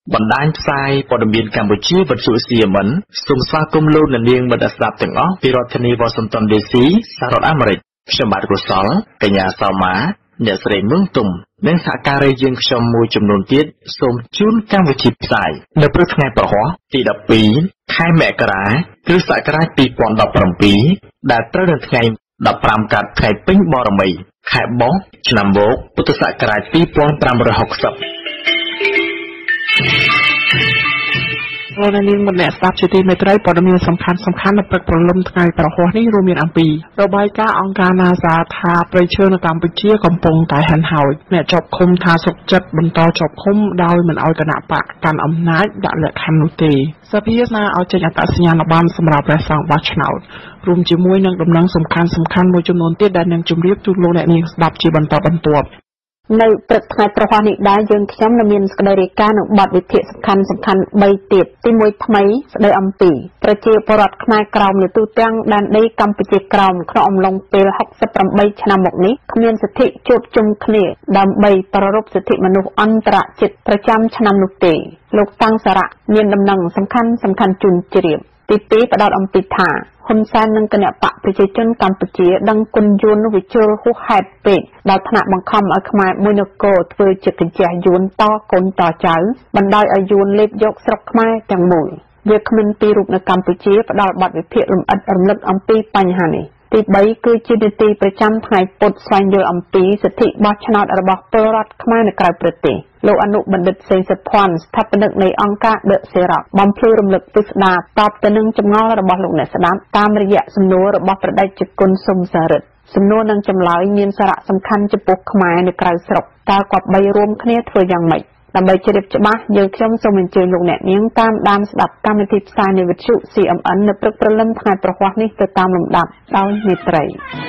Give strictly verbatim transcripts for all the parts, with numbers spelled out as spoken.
បណ្ដាញផ្សាយព័ត៌មានកម្ពុជាវិទ្យុ C M N សូមស្វាគមន៍លោកអ្នកនាងមិត្តស្ដាប់ទាំងអស់ពីរដ្ឋធានី Washington ឌី ស៊ី សហរដ្ឋអាមេរិកខ្ញុំបាទកុសលកញ្ញាសោមាអ្នកស្រីមឹងទុំនិងសហការីយើងខ្ញុំមួយចំនួនទៀតសូមជូនកម្មវិធីផ្សាយនៅព្រឹកថ្ងៃប្រហ័សទីដប់ពីរខែមករាគ្រិស្តសករាជពីរពាន់ដប់ប្រាំពីរដែលត្រូវនៅថ្ងៃដប់ប្រាំកើតថ្ងៃពេញបរមីខែបោះឆ្នាំបូកពុទ្ធសករាជពីរពាន់ប្រាំរយហកសិបលោកនាងម្នាក់ស្ដាប់ជាទីមេត្រីព័ត៌មានសំខាន់សំខាន់នៅព្រឹកព្រលឹមថ្ងៃប្រហ័សនេះរួមមានអំពីរបាយការណ៍អង្គការ NASA ថាប្រៃឈើនៅកម្ពុជាកំពុងតែហិនហោចអ្នកជាប់ឃុំថាសុខចិត្តបន្តជាប់ឃុំដោយមិនអោយគណៈបកកាន់អំណាចដាក់លក្ខខណ្ឌនោះទេសភាស្នើឲ្យចេញអត្តសញ្ញាណប័ណ្ណសម្រាប់ព្រះសង្ឃបោះឆ្នោតរួមជាមួយនឹងដំណឹងសំខាន់សំខាន់មួយចំនួនទៀតដែលនឹងជម្រាបជូនលោកអ្នកនាងស្ដាប់ជាបន្តបន្ទាប់នៅព្រឹកថ្ងៃប្រហ័សនេះដែរយើងខ្ញុំនឹងមានសេចក្តីរាយការណ៍នឹងបទវិភាគសំខាន់សំខាន់បីទៀតទីមួយថ្មីស្តីអំពីប្រជាពលរដ្ឋខ្មែរក្រោមនៅទូទាំងដែនដីកម្ពុជាក្រោមក្នុងអំឡុងពេលហុកសិបប្រាំបីឆ្នាំមកនេះគ្មានសិទ្ធិជួបជុំគ្នាដើម្បីប្រារព្ធសិទ្ធិមនុស្សអន្តរជាតិប្រចាំឆ្នាំនោះទេលោកតាំងសារៈមានដំណឹងសំខាន់សំខាន់ជូនជ្រាបទីពីរផ្ដោតអំពីថាហ៊ុនសែននិងគណៈបកប្រជាជនកម្ពុជាដឹងគុណយួននោះវិជុលហួសហេតុពេកដល់ថ្នាក់បង្ខំឲ្យខ្មែរមួយនគរធ្វើជាកញ្ចះយួនតកូនតចៅបណ្ដោយឲ្យយួនលេបយកស្រុកខ្មែរទាំងមូលវាគ្មានទីរូបនៅកម្ពុជាផ្ដល់បទវិភាគលម្អិតរំលឹកអំពីបញ្ហានេះទីបីគឺជានីតិប្រចាំថ្ងៃពុទ្ធស្វែងយល់អំពីសិទ្ធិបោះឆ្នោតរបស់ពលរដ្ឋខ្មែរនៅក្រៅប្រទេសលោកអនុបណ្ឌិតសេងសុភ័ណ្ឌស្ថាបនិកនៃអង្គការ The Serap បំភ្លឺរំលឹកទស្សនាតបទៅនឹងចម្ងល់របស់លោកអ្នកស្ដាប់តាមរយៈសំណួររបស់ប្រដេជគុណសុំសារិទ្ធសំណួរនឹងចម្លើយមានសារៈសំខាន់ចំពោះខ្មែរនៅក្រៅស្រុកតើគាត់បីរួមគ្នាធ្វើយ៉ាងម៉េចដើម្បីជ្រាបច្បាស់យើងខ្ញុំសូមអញ្ជើញលោកអ្នកនាងតាមដានស្ដាប់កម្មវិធីផ្សាយនៃវិទ្យុ C M N នៅព្រឹកព្រលឹមថ្ងៃប្រហ័សនេះទៅតាមលំដាប់ដោយមេត្រី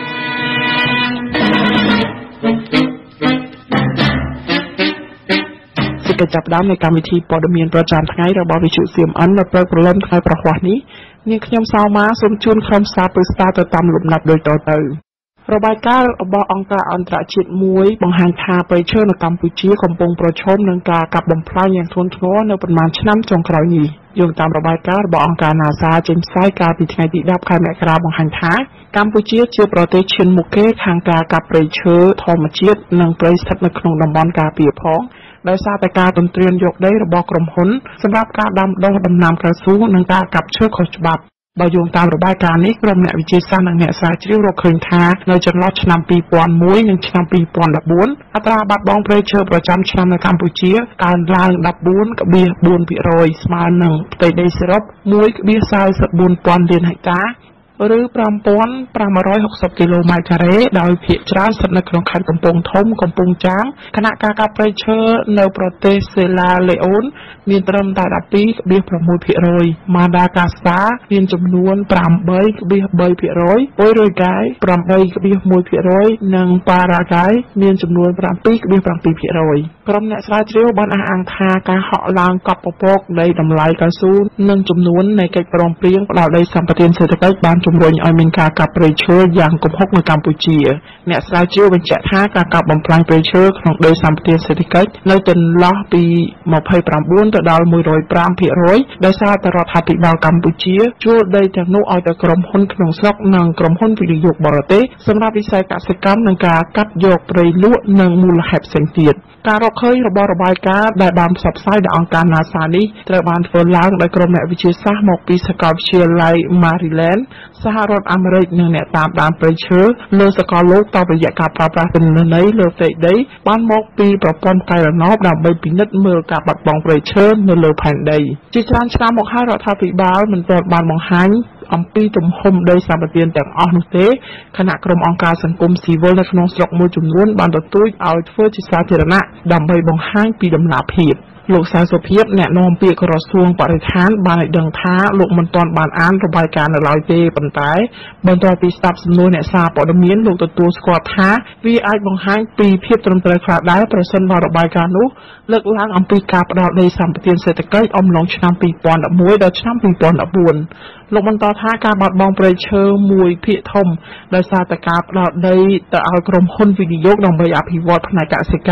សេចក្តីចាប់ផ្ដើមនៃកម្មវិធីព័ត៌មានប្រចាំថ្ងៃរបស់វិទ្យុ C M N នៅព្រឹកព្រលឹមថ្ងៃប្រហ័សនេះនាងខ្ញុំសោមាសូមជូនក្រុមសារព្រឹក្សាទៅតាមលំដាប់ដូចតទៅរបាយការណ៍របស់អង្គការអន្តរជាតិមួយបង្ហាញថាប្រៃឈើនៅកម្ពុជាកំពុងប្រឈមនឹងការកាប់បំផ្លាញយ៉ាងធ្ងន់ធ្ងរនៅប្រមាណឆ្នាំចុងក្រោយនេះយោងតាមរបាយការណ៍របស់អង្គការ NASA ចេញផ្សាយកាលពីថ្ងៃទីដប់ខែមករាបង្ហាញថាកម្ពុជាជាប្រទេសឈានមុខគេខាងការកាប់ព្រៃឈើធម្មជាតិនិងព្រៃស្ថិតនៅក្នុងតំបន់ការពារផងដោយសារតែការទន្ទ្រានយកដីរបស់ក្រុមហ៊ុនសម្រាប់ការដាំដុះដំណាំកៅស៊ូនិងការកាប់ឈើខុសច្បាប់បើយោងតាមរបាយការណ៍នេះក្រុមអ្នកវិទ្យាសាស្ត្រនិងអ្នកស្រាវជ្រាវរកឃើញថានៅចន្លោះឆ្នាំពីរពាន់មួយនិងឆ្នាំពីរពាន់ដប់បួនអត្រាបាត់បង់ព្រៃឈើប្រចាំឆ្នាំនៅកម្ពុជាកើនឡើងដប់បួនភាគបួនភាគរយស្មើនឹងផ្ទៃដីសរុបមួយភាគសោសិបបួនពាន់លានហិកតាឬប្រាំពាន់ប្រាំរយហកសិបគីឡូម៉ែត្រការ៉េដោយភាគច្រើនស្ថិតនៅក្នុងខេត្តកំពង់ធំកំពង់ចាមខណៈការកាប់ព្រៃឈើនៅប្រទេសសេឡាលេអូនមានត្រឹមតែដប់ពីរភាគប្រាំមួយភាគរយម៉ាដាកាស្កាមានចំនួនប្រាំបីភាគបីភាគរយអ៊ុយរុយហ្គាយប្រាំបីភាគមួយភាគរយនិងប៉ារ៉ាហ្គាយមានចំនួនប្រាំពីរភាគប្រាំពីរភាគរយក្រុមអ្នកស្រាវជ្រាវបានអះអាងថាការហក់ឡើងកប់ពពកនៃតម្លៃកៅស៊ូនិងចំនួននៃកិច្ចព្រមព្រៀងផ្ដល់ដីសម្បត្តិសេដ្ឋកិច្ចបានជំរុញឲ្យមានការកាប់ព្រៃឈើយ៉ាងគំហុកនៅកម្ពុជាអ្នកស្រាវជ្រាវបញ្ជាក់ថាការកាប់បំផ្លាញព្រៃឈើក្នុងដីសម្បត្តិសេដ្ឋកិច្ចនៅចន្លោះពីម្ភៃប្រាំបួនទៅដល់មួយរយប្រាំភាគរយដោយសារតែរដ្ឋាភិបាលកម្ពុជាជួលដីទាំងនោះឲ្យទៅក្រុមហ៊ុនក្នុងស្រុកនិងក្រុមហ៊ុនវិនិយោគបរទេសសម្រាប់វិស័យកសិកម្មនិងការកាប់យកព្រៃលក់និងមូលហេតុផ្សេងទៀតការរកឃើញរបស់របាយការណ៍ដែលបានផ្សព្វផ្សាយដោយអង្គការ NASA នេះត្រូវបានធ្វើឡើងដោយក្រុមអ្នកវិទ្យាសាស្ត្រមកពីសាកលវិទ្យាល័យ Maryland សហរដ្ឋអាមេរិកនិងអ្នកតាមដានព្រៃឈើលើសកលលោកតាមរយៈការប្រើប្រាស់ទិន្នន័យលើផ្ទៃដីបានមកពីប្រព័ន្ធកែរណបដើម្បីពិនិត្យមើលការបាត់បង់ព្រៃឈើនៅលើផែនដីជាច្រើនឆ្នាំមកហើយរដ្ឋាភិបាលមិនទាន់បានបង្ហាញអំពីទំហំដីសម្បត្តិទាំងអស់នោះទេខណៈក្រុមអង្គការសង្គមស៊ីវិលនៅក្នុងស្រុកមួយចំនួនបានទទូចឲ្យធ្វើជាសាធារណៈដើម្បីបង្ហាញពីដំណាភៀបលោកសៅសុភាពអ្នកនាំពាក្យក្រសួងបរិស្ថានបានឲ្យដឹងថាលោកមិនទាន់បានអានរបាយការណ៍នៅឡើយទេប៉ុន្តែបន្ទាប់ពីស្ដាប់សំណួរអ្នកសារព័ត៌មានលោកទទួលស្គាល់ថាវាអាចបង្ហាញពីភាពត្រឹមត្រូវខ្លះដែរប្រសិនបើរបាយការណ៍នោះលើកឡើងអំពីការផ្ដល់ដីសម្បត្តិសេដ្ឋកិច្ចអំឡុងឆ្នាំពីរពាន់ដប់មួយដល់ឆ្នាំពីរពាន់ដប់បួនលោកបន្តថាការបាត់បង់ព្រៃឈើមួយភាគធំដោយសារតែការផ្ដល់ដីទៅឲ្យក្រុមហ៊ុនវិនិយោគដើម្បីអភិវឌ្ឍផ្នែកកសិកម្ម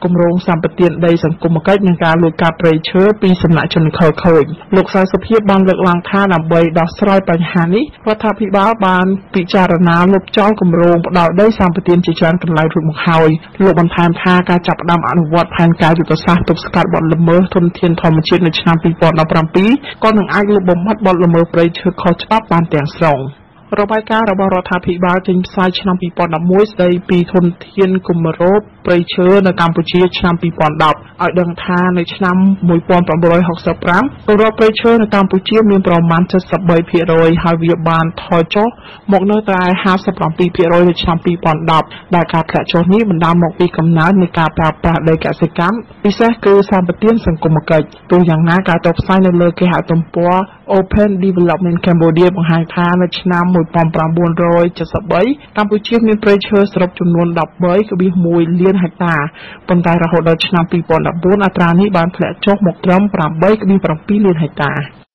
គម្រោងសម្បទានដីសង្គមគិច្ចនិងការលួចកាប់ព្រៃឈើពីសំណាក់ជនខិលខូចលោកសៅសុភាពបានលើកឡើងថាដើម្បីដោះស្រាយបញ្ហានេះរដ្ឋាភិបាលបានពិចារណាលុបចោលគម្រោងផ្ដាល់ដីសម្បទានជាច្រើនកន្លែងរួចមកហើយលោកបន្ថែមថាការចាប់ផ្ដើមអនុវត្តផែនការយុទ្ធសាស្ត្រទប់ស្កាត់បទល្មើសធនធានធម្មជាតិនៅឆ្នាំពីរពាន់ដប់ប្រាំពីរក៏នឹងអាចលុបបំបាត់បទល្មើសព្រៃឈើខុសច្បាប់បានទាំងស្រុងរបាយការណ៍របស់រដ្ឋាភិបាលចេញផ្សាយឆ្នាំពីរពាន់ដប់មួយស្ដីពីធនធានគម្របព្រៃឈើនៅកម្ពុជាឆ្នាំពីរពាន់ដប់ឲ្យដឹងថានៅឆ្នាំមួយពាន់ប្រាំមួយរយហកសិបប្រាំគម្របព្រៃឈើនៅកម្ពុជាមានប្រមាណเจ็ดสิบสามភាគរយហើយវាបានថយចុះមកនៅតែห้าสิบเจ็ดភាគរយនៅឆ្នាំពីរពាន់ដប់ដែលការធ្លាក់ចុះនេះបណ្ដាលមកពីកំណើននៃការប្រើប្រាស់ដីកសិកម្មពិសេសគឺសម្បទានសង្គមគិច្ចទោះយ៉ាងណាការតបផ្សាយនៅលើគេហទំព័រ Open Development Cambodia បង្ហាញថានៅឆ្នាំមួយពាន់ប្រាំមួយរយเจ็ดสิบสามកម្ពុជាមានព្រៃឈើសរុបចំនួន ដប់បីភាគមួយ លានហិកតាប៉ុន្តែរហូតដល់ឆ្នាំពីរពាន់ដប់បួនអត្រានេះបានធ្លាក់ចុះមកត្រឹម ប្រាំបីភាគbảy លានហិកតា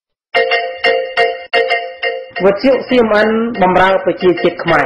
វិទ្យុ ซี เอ็ม เอ็น បម្រើប្រជាជាតិខ្មែរ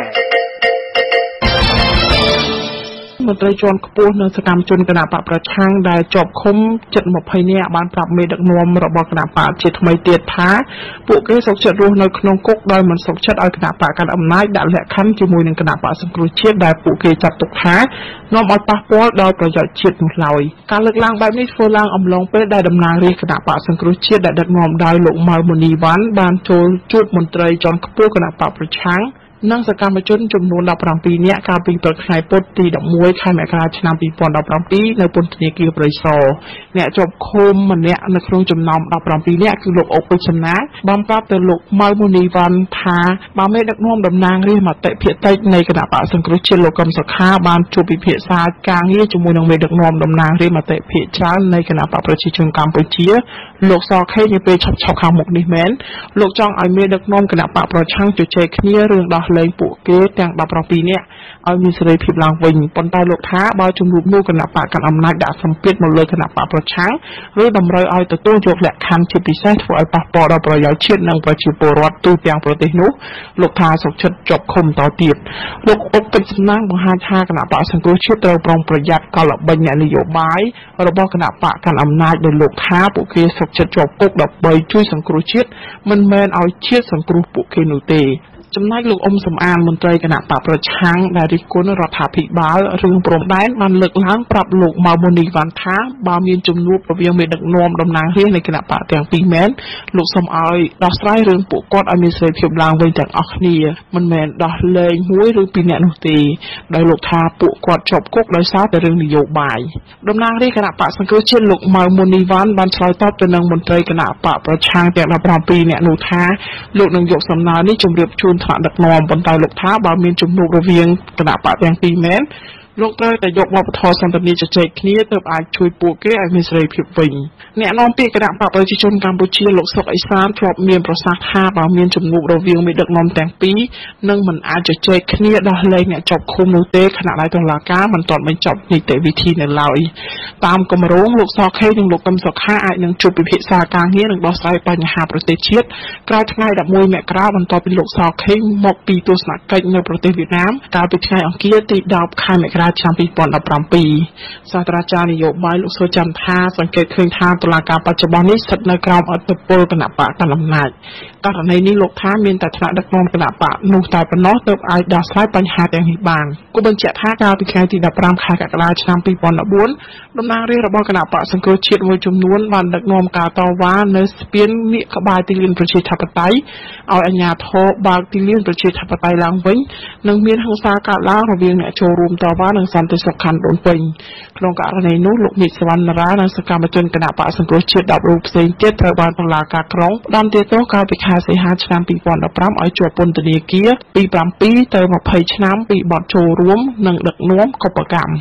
មន្ត្រីជាន់ខ្ពស់នៅសកម្មជនគណបកប្រឆាំងដែលជាប់ឃុំជិតยี่สิบនាក់បានប្រាប់មេដឹកនាំរបស់គណបកជាថ្មីទៀតថាពួកគេសុខចិត្តរស់នៅក្នុងគុកដោយមិនសុខចិត្តឲ្យគណបកកាន់អំណាចដាក់លក្ខខណ្ឌជាមួយនឹងគណបកសង្គ្រោះជាតិដែលពួកគេចាត់ទុកថានាំឲ្យប៉ះពាល់ដល់ប្រយោជន៍ជាតិនោះឡើយការលើកឡើងបែបនេះធ្វើឡើងអំឡុងពេលដែលតំណាងរាស្ត្រគណបកសង្គ្រោះជាតិដែលដឹកនាំដោយលោកម៉ៅមូនីវ៉ាន់បានចូលជួបមន្ត្រីជាន់ខ្ពស់គណបកប្រឆាំងនិងសកម្មជនចំនួនដប់ប្រាំពីរនាក់កាលពីព្រឹកថ្ងៃពុធទីដប់មួយខែមករាឆ្នាំពីរពាន់ដប់ប្រាំពីរនៅពន្ធនាគារព្រៃសរអ្នកជាប់ឃុំម្នាក់នៅក្នុងចំណោមដប់ប្រាំពីរនាក់គឺលោកអុកពេជ្រសំណាងបានប្រាប់ទៅលោកម៉ៅមូនីវ៉ាន់ថាបើមេដឹកនាំតំណាងរាស្ត្រមតិភាគតិចនៃគណៈបកសង្គ្រោះជាតិលោកកឹមសុខាបានជួបពិភាក្សាការងារជាមួយនឹងមេដឹកនាំតំណាងរាស្ត្រមតិភាគច្រើននៃគណៈបកប្រជាជនកម្ពុជាលោកសខេងនាពេលឆាប់ឆាប់ខាងមុខនេះមែនលោកចង់ឲ្យមេដឹកនាំគណៈបកប្រឆាំងជជែកគ្នារឿងដោះលែងពួកគេទាំងដប់ប្រាំពីរនាក់ឲ្យមានសេរីភាពឡើងវិញប៉ុន្តែលោកថាបើជំនួបនោះគណៈបកកាន់អំណាចដាក់សម្ពាធមកលើគណៈបកប្រឆាំងឬតម្រូវឲ្យទទួលយកលក្ខខណ្ឌជាពិសេសធ្វើឲ្យប៉ះពាល់ដល់ប្រយោជន៍ជាតិនិងប្រជាពលរដ្ឋទូទាំងប្រទេសនោះលោកថាសុខចិត្តជាប់ឃុំតទៀតលោកអុកពេជ្រសំណាងបង្ហាញថាគណៈបកសង្គ្រោះជាតិត្រូវប្រុងប្រយ័ត្នកលល្បិញអ្នកនយោបាយរបស់គណៈបកកាន់អំណាចដោយលោកថាពួកគេសុខចិត្តជាប់គុកដើម្បីជួយសង្គ្រោះជាតិមិនមែនឲ្យជាតិសង្គ្រោះពួកគេនោះទេចំណែកលោកអ៊ុំសំអានមន្ត្រីគណៈបកប្រឆាំងដែលរិះគន់រដ្ឋាភិបាលរឿងព្រំដែនបានលើកឡើងប្រាប់លោកម៉ៅមូនីវ៉ាន់ថាបើមានជំនួបរវាងមេដឹកនាំតំណាងរាស្ត្រនៃគណៈបកទាំងពីរមែនលោកសូមឲ្យដោះស្រាយរឿងពួកគាត់ឲ្យមានសេរីភាពឡើងវិញទាំងអស់គ្នាមិនមែនដោះលែងមួយឬពីរនាក់នោះទេដោយលោកថាពួកគាត់ជាប់គុកដោយសារតែរឿងនយោបាយតំណាងរាស្ត្រគណៈបកសង្គ្រោះជាតិលោកម៉ៅមូនីវ៉ាន់បានឆ្លើយតបទៅនឹងមន្ត្រីគណៈបកប្រឆាំងទាំងដប់ប្រាំពីរនាក់នោះថាលោកនឹងយកសំណើនេះជម្រាបជូនថ្នាក់ដឹកនាំប៉ុន្តែលោកថាបើមានជំនួបរវាងគណៈបកទាំងពីរមែនលោកត្រូវតែយកវប្បធម៌សន្តិនិកជជែកគ្នាទើបអាចជួយពួកគេឲ្យមានសេរីភាពវិញអ្នកនាំពាក្យគណៈបកប្រជាជនកម្ពុជាលោកសុកអេសានធ្លាប់មានប្រសាសន៍ថាបើមានជំនួបរវាងមេដឹកនាំទាំងពីរនឹងមិនអាចជជែកគ្នាដោះលែងអ្នកជាប់ឃុំនោះទេខណៈដែលតុលាការមិនទាន់បញ្ចប់នីតិវិធីនៅឡើយតាមគម្រោងលោកសខេងនិងលោកកឹមសុខាអាចនឹងជួបពិភាក្សាការងារនិងដោះស្រាយបញ្ហាប្រទេសជាតិក្រោយថ្ងៃដប់មួយមករាបន្ទាប់ពីលោកសខេងមកពីទស្សនកិច្ចនៅប្រទេសវៀតណាមកាលពីថ្ងៃអង្គារទីដប់ខែមករាឆ្នាំពីរពាន់ដប់ប្រាំពីរសាស្ត្រាចារ្យនយោបាយលោកសុចន្ទថាសង្កេតឃើញថាតុលាការបច្ចុប្បន្ននេះស្ថិតនៅក្រោមអធិបតេយ្យគណៈបកកណ្ដាលអំណាចករណីនេះលោកថាមានតែថ្នាក់ដឹកនាំគណៈបកនោះតែប៉ុណ្ណោះទើបអាចដោះស្រាយបញ្ហាទាំងនេះបានគូបញ្ជាក់ថាកាលពីថ្ងៃទីដប់ប្រាំខែកក្កដាឆ្នាំពីរពាន់ដប់បួនតំណាងរាស្ត្ររបស់គណៈបកសង្គ្រោះជាតិមួយចំនួនបានដឹកនាំការតវ៉ានៅស្ពានមាឃក្បែរទីលានប្រជាធិបតេយ្យឲ្យអាជ្ញាធរបើកទីលានប្រជាធិបតេយ្យឡើងវិញនិងមានហិង្សាកើតឡើងរវាងអ្នកចូលរួមតវ៉ានិងសន្តិសុខខណ្ឌដូនពេញក្នុងករណីនោះលោកនិតសវណ្ណរានិងសកម្មជនគណៈបកសង្គ្រោះជាតិដប់រូបផ្សេងទៀតត្រូវបានតុលាការក្រុងផ្តន្ទាទោសកាលពីខែសីហាឆ្នាំពីរពាន់ដប់ប្រាំឲ្យជាប់ពន្ធនាគារពីប្រាំពីរទៅម្ភៃឆ្នាំពីបទចូលរួមនិងដឹកនាំកុបកម្ម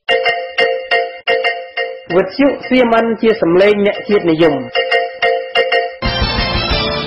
វិទ្យុ ซี เอ็ม เอ็น ជាសម្លេងអ្នកជាតិនិយម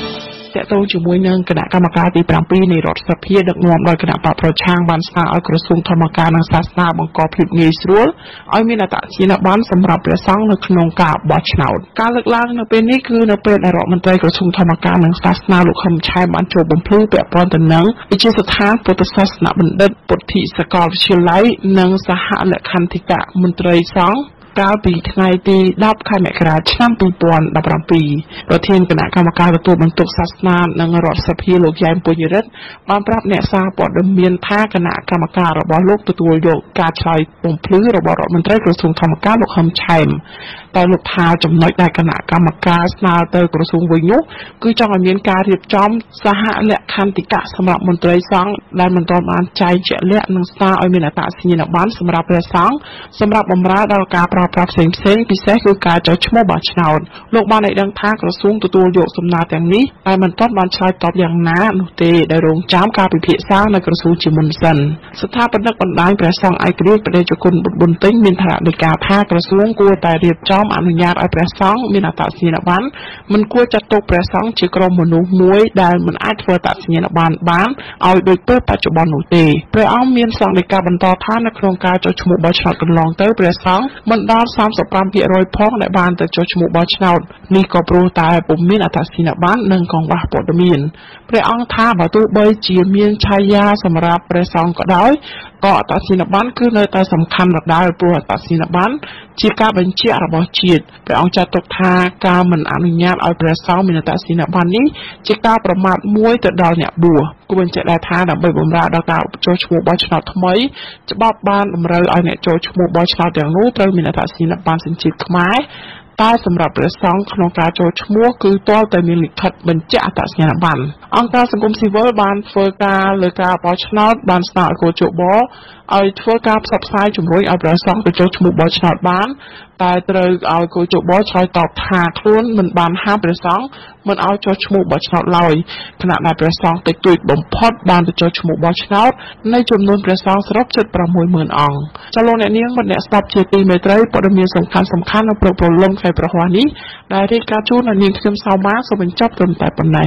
តកតងជាមួយនឹងគណៈកម្មការទី7នៃរដ្ឋសភាដឹកនាំដោយគណៈបកប្រឆាំងបានស្នើឲ្យក្រសួងធម្មការនិងសាសនាបង្កភាពងាយស្រួលឲ្យមានអត្តសញ្ញាណប័ណ្ណសម្រាប់ព្រះសង្ឃនៅក្នុងការបោះឆ្នោតការលើកឡើងនៅពេលនេះគឺនៅពេលដែលរដ្ឋមន្ត្រីក្រសួងធម្មការនិងសាសនាលោកខឹមឆៃបានចូលបំភ្លឺពាក់ព័ន្ធទៅនឹងវិជាស្ថានពុទ្ធសាសនបណ្ឌិតពុទ្ធិសាកលវិទ្យាល័យនិងសហលក្ខន្តិកមន្ត្រីសង្ឃកាលពីថ្ងៃទី10ខែមករាឆ្នាំ2017ប្រធានគណៈកម្មការទទួលបន្ទុកសាសនានិងរដ្ឋសភាលោកយ៉ែមពុញរិទ្ធបានប្រាប់អ្នកសារព័ត៌មានថាគណៈកម្មការរបស់លោកទទួលយកការឆ្លើយបំភ្លឺរបស់រដ្ឋមន្ត្រីក្រសួងធម្មការលោកហឹមឆែមតែលោកថាចំណុចដែលគណៈកម្មការស្នើទៅក្រសួងវិញនោះគឺចង់ឲ្យមានការរៀបចំសហលក្ខន្តិកៈសម្រាប់មន្ត្រីសង្ឃដែលមិនទាន់បានចែងជាក់លាក់និងស្នើឲ្យមានអត្តសញ្ញាណប័ណ្ណសម្រាប់ព្រះសង្ឃសម្រាប់បម្រើដល់ការប្រើប្រាស់ផ្សេងផ្សេងពិសេសគឺការចុះឈ្មោះបោះឆ្នោតលោកបានឲ្យដឹងថាក្រសួងទទួលយកសំណើទាំងនេះតែមិនទាន់បានឆ្លើយតបយ៉ាងណានោះទេដែលរងចាំការពិភាក្សានៅក្រសួងជាមុនសិនស្ថាបនិកបណ្ដាញព្រះសង្ឃឯករាជ្យបដិជគុណបុត្រប៊ុនទិញមានថ្នាក់ដឹកការថាក្រសួងគួរតែរៀបចំអនុញ្ញាតឲ្យព្រះសង្ឃមានអត្តសញ្ញាណប័ណ្ណមិនគួរចាត់ទុកព្រះសង្ឃជាក្រុមមនុស្សមួយដែលមិនអាចធ្វើអត្តសញ្ញាណប័ណ្ណបានឲ្យដូចពេលបច្ចុប្បន្ននោះទេព្រះអង្គមានសង្ឃដីកាបន្តថានៅក្នុងការចុះឈ្មោះបោះឆ្នោតកន្លងទៅព្រះសង្ឃមិនដល់សាមសិបប្រាំភាគរយផងដែលបានទៅចុះឈ្មោះបោះឆ្នោតនេះក៏ព្រោះតែពុំមានអត្តសញ្ញាណប័ណ្ណនិងកង្វះព័ត៌មានព្រះអង្គថាបើទោះបីជាមានឆាយាសម្រាប់ព្រះសង្ឃក៏ដោយក៏អត្តសញ្ញាណប័ណ្ណគឺនៅតែសំខាន់ដដែលព្រោះអត្តសញ្ញាណប័ណ្ណជាការបញ្ជាក់របស់ជាតិព្រះអង្គចាត់ទុកថាការមិនអនុញ្ញាតឲ្យព្រះសង្ឃមានអត្តសញ្ញាណប័ណ្ណនេះជាការប្រមាថមួយទៅដល់អ្នកបួសគួរបញ្ជាក់ដែរថាដើម្បីបម្រើដល់ការចុះឈ្មោះបោះឆ្នោតថ្មីច្បាប់បានតម្រូវឲ្យអ្នកចុះឈ្មោះបោះឆ្នោតទាំងនោះត្រូវមានអត្តសញ្ញាណប័ណ្ណសញ្ជាតិខ្មែរតែសម្រាប់ព្រះសង្ឃក្នុងការចូលឈ្មោះគឺទាល់តែមានលិខិតបញ្ជាក់អត្តសញ្ញាណប័ណ្ណអង្គការសង្គមស៊ីវិលបានធ្វើការលើការបោះឆ្នោតបានស្នើឲ្យគូជបឲ្យធ្វើការផ្សព្វផ្សាយជំរុញឲ្យព្រះសង្ឃទៅចូលឈ្មោះបោះឆ្នោតបានតែត្រូវឲ្យគូជបឆ្លើយតបថាខ្លួនមិនបានហាមព្រះសង្ឃមិនឲ្យចុះឈ្មោះបោះឆ្នោតឡើយខណៈដែលព្រះសង្ឃតិចតួចបំផុតបានទៅចុះឈ្មោះបោះឆ្នោតในចំនួនព្រះសង្ឃសរុបជិត ប្រាំមួយម៉ឺន អង្គចាលោកអ្នកនាងមិត្តអ្នកស្ដាប់ជាទីមេត្រីព័ត៌មានសំខាន់សំខាន់នៅព្រឹកព្រលឹមថ្ងៃប្រហ័សនេះដែលរាយការណ៍ជូនដល់នាងខ្ញុំសៅម៉ាសូមបញ្ចប់ត្រឹមតែប៉ុណ្ណេះ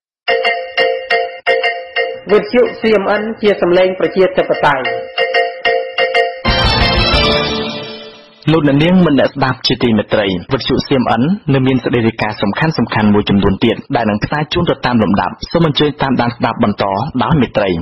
វិទ្យុ ซี เอ็ม เอ็น ជាសម្លេងប្រជាធិបតេយ្យលោកអ្នកនាងមិនអ្នកស្ដាប់ជាទីមេត្រីវិទ្យុ ซี เอ็ม เอ็น នៅមានសេចក្តីរាយការណ៍សំខាន់សំខាន់មួយចំនួនទៀតដែលនឹងផ្សាយជូនទៅតាមលំដាប់សូមអញ្ជើញតាមដានស្ដាប់បន្តដោយមេត្រី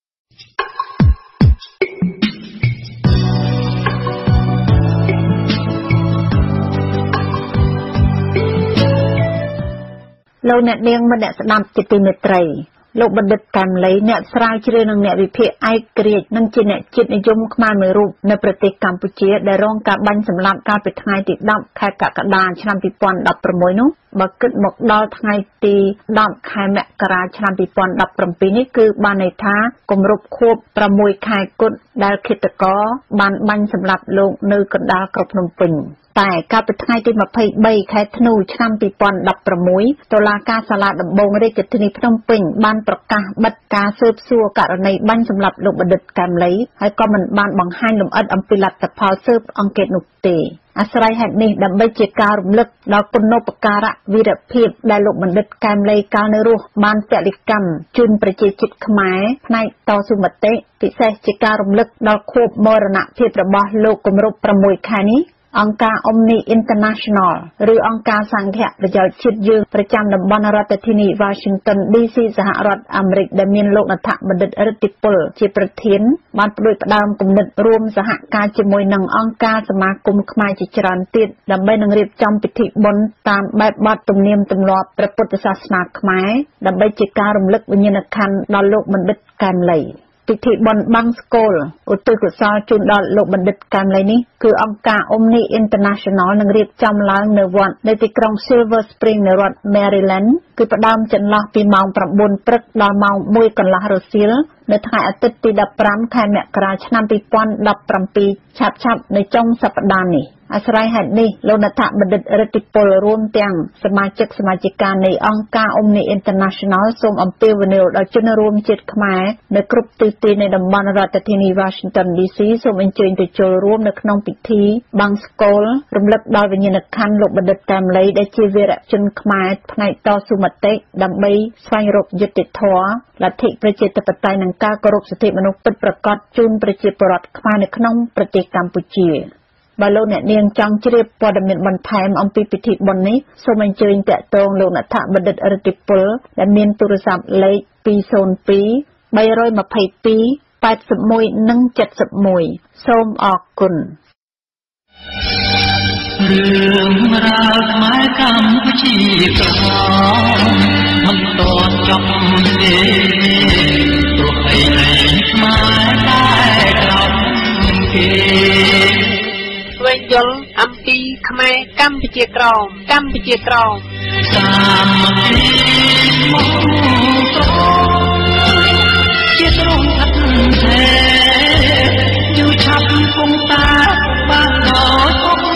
លោកអ្នកនាងមិនអ្នកស្ដាប់ជាទីមេត្រីលោកបណ្ឌិតកែមលីអ្នកស្រាវជ្រាវនិងអ្នកវិភាគឯករាជ្យនិងជាអ្នកជាតិនិយមខ្មែរមួយរូបនៅប្រទេសកម្ពុជាដែលរងការបាញ់សម្លាប់កាលពីថ្ងៃទី10ខែកក្កដាឆ្នាំ2016នោះបើគិតមកដល់ថ្ងៃទី10ខែមករាឆ្នាំ2017នេះគឺបានន័យថាគម្រប់ខួប6ខែគត់ដែលឃាតករបានបាញ់សម្លាប់លោកនៅកណ្ដាលក្រុងភ្នំពេញតែកាលពីថ្ងៃទី23ខែធ្នូឆ្នាំ2016តុលាការសាលាដំបងរាជធានីភ្នំពេញបានប្រកាសបិទការស៊ើបសួរករណីបាញ់សម្លាប់លោកបណ្ឌិតកែមលីហើយក៏មិនបានបង្ហាញលម្អិតអំពីលទ្ធផលស៊ើបអង្កេតនោះទេអាស្រ័យហេតុនេះដើម្បីជាការរំលឹកដល់គុណូបការៈវីរភាពដែលលោកបណ្ឌិតកែមលីកាលនៅរស់បានពលិកម្មជូនប្រជាជាតិខ្មែរផ្នែកតស៊ូមតិពិសេសជាការរំលឹកដល់ខួបមរណភាពរបស់លោកគម្រប់6ខែនេះអង្គការ Omni International ឬអង្គការសង្ឃៈប្រយោជន៍ជាតិយើងប្រចាំតំបន់រដ្ឋធានី Washington ឌី ซี សហរដ្ឋអាមេរិកដែលមានលោកណដ្ឋបណ្ឌិតរិទ្ធិពលជាប្រធានបានផ្ដួចផ្ដើមគំនិតរួមសហការជាមួយនឹងអង្គការសមាគមខ្មែរជាច្រើនទៀតដើម្បីនឹងរៀបចំពិធីបុណ្យតាមបែបបទទំនៀមទម្លាប់ព្រះពុទ្ធសាសនាខ្មែរដើម្បីជាការរំលឹកវិញ្ញាណក្ខន្ធដល់លោកបណ្ឌិតកែមលីពិធីបុណ្យបង្សកូលឧទ្ទិសកុសលជូនដល់លោកបណ្ឌិតកែមលីនេះគឺអង្គការ Omni International នឹងរៀបចំឡើងនៅវត្តនៅទីក្រុង Silver Spring នៅរដ្ឋ Maryland គឺផ្ដើមចន្លោះពីម៉ោង9ព្រឹកដល់ម៉ោង1កន្លះរសៀលនៅថ្ងៃអាទិត្យទី15ខែមករាឆ្នាំ2017ឆាប់ៗនៅចុងសប្តាហ៍នេះអាស្រ័យហេតុនេះលោកនាថបណ្ឌិតរិទ្ធិពលរួមទាំងសមាជិកសមាជិកានៃអង្គការ Omni International សូមអំពាវនាវដល់ជនរួមជាតិខ្មែរនៅគ្រប់ទិសទីនៃតំបន់រដ្ឋធានី Washington ឌី ស៊ី សូមអញ្ជើញទៅចូលរួមនៅក្នុងពិធីបាំងស្កូលរំលឹកដល់វិញ្ញាណក្ខន្ធលោកបណ្ឌិតកែមលីដែលជាវីរជនខ្មែរផ្នែកតស៊ូមតិដើម្បីស្វែងរកយុត្តិធម៌លទ្ធិប្រជាធិបតេយ្យនិងការគោរពសិទ្ធិមនុស្សពិតប្រាកដជូនប្រជាពលរដ្ឋខ្មែរនៅក្នុងប្រទេសកម្ពុជាបើលោកអ្នកនាងចង់ជ្រាបព័ត៌មានបន្ថែមអំពីពិធីបុណ្យនេះសូមអញ្ជើញតាក់ទងលោកនាថបណ្ឌិតរិទ្ធិពលដែលមានទូរស័ព្ទលេខtwo oh two three two two eight oneនិងseven oneសូមអរគុណរឿងរ៉ាវខ្មែរកម្ពុជាក្រមិនតន់ចប់ទេទោះអីឯងខ្មែរតែក្រំគេស្វែងយល់អំពីខ្មែរកម្ពុជាក្រមកម្ពុជាក្រមសាមគ្គីមកត្រង់ជាត្រង់អត់ទេយូរឆាប់គង់តាបានដល់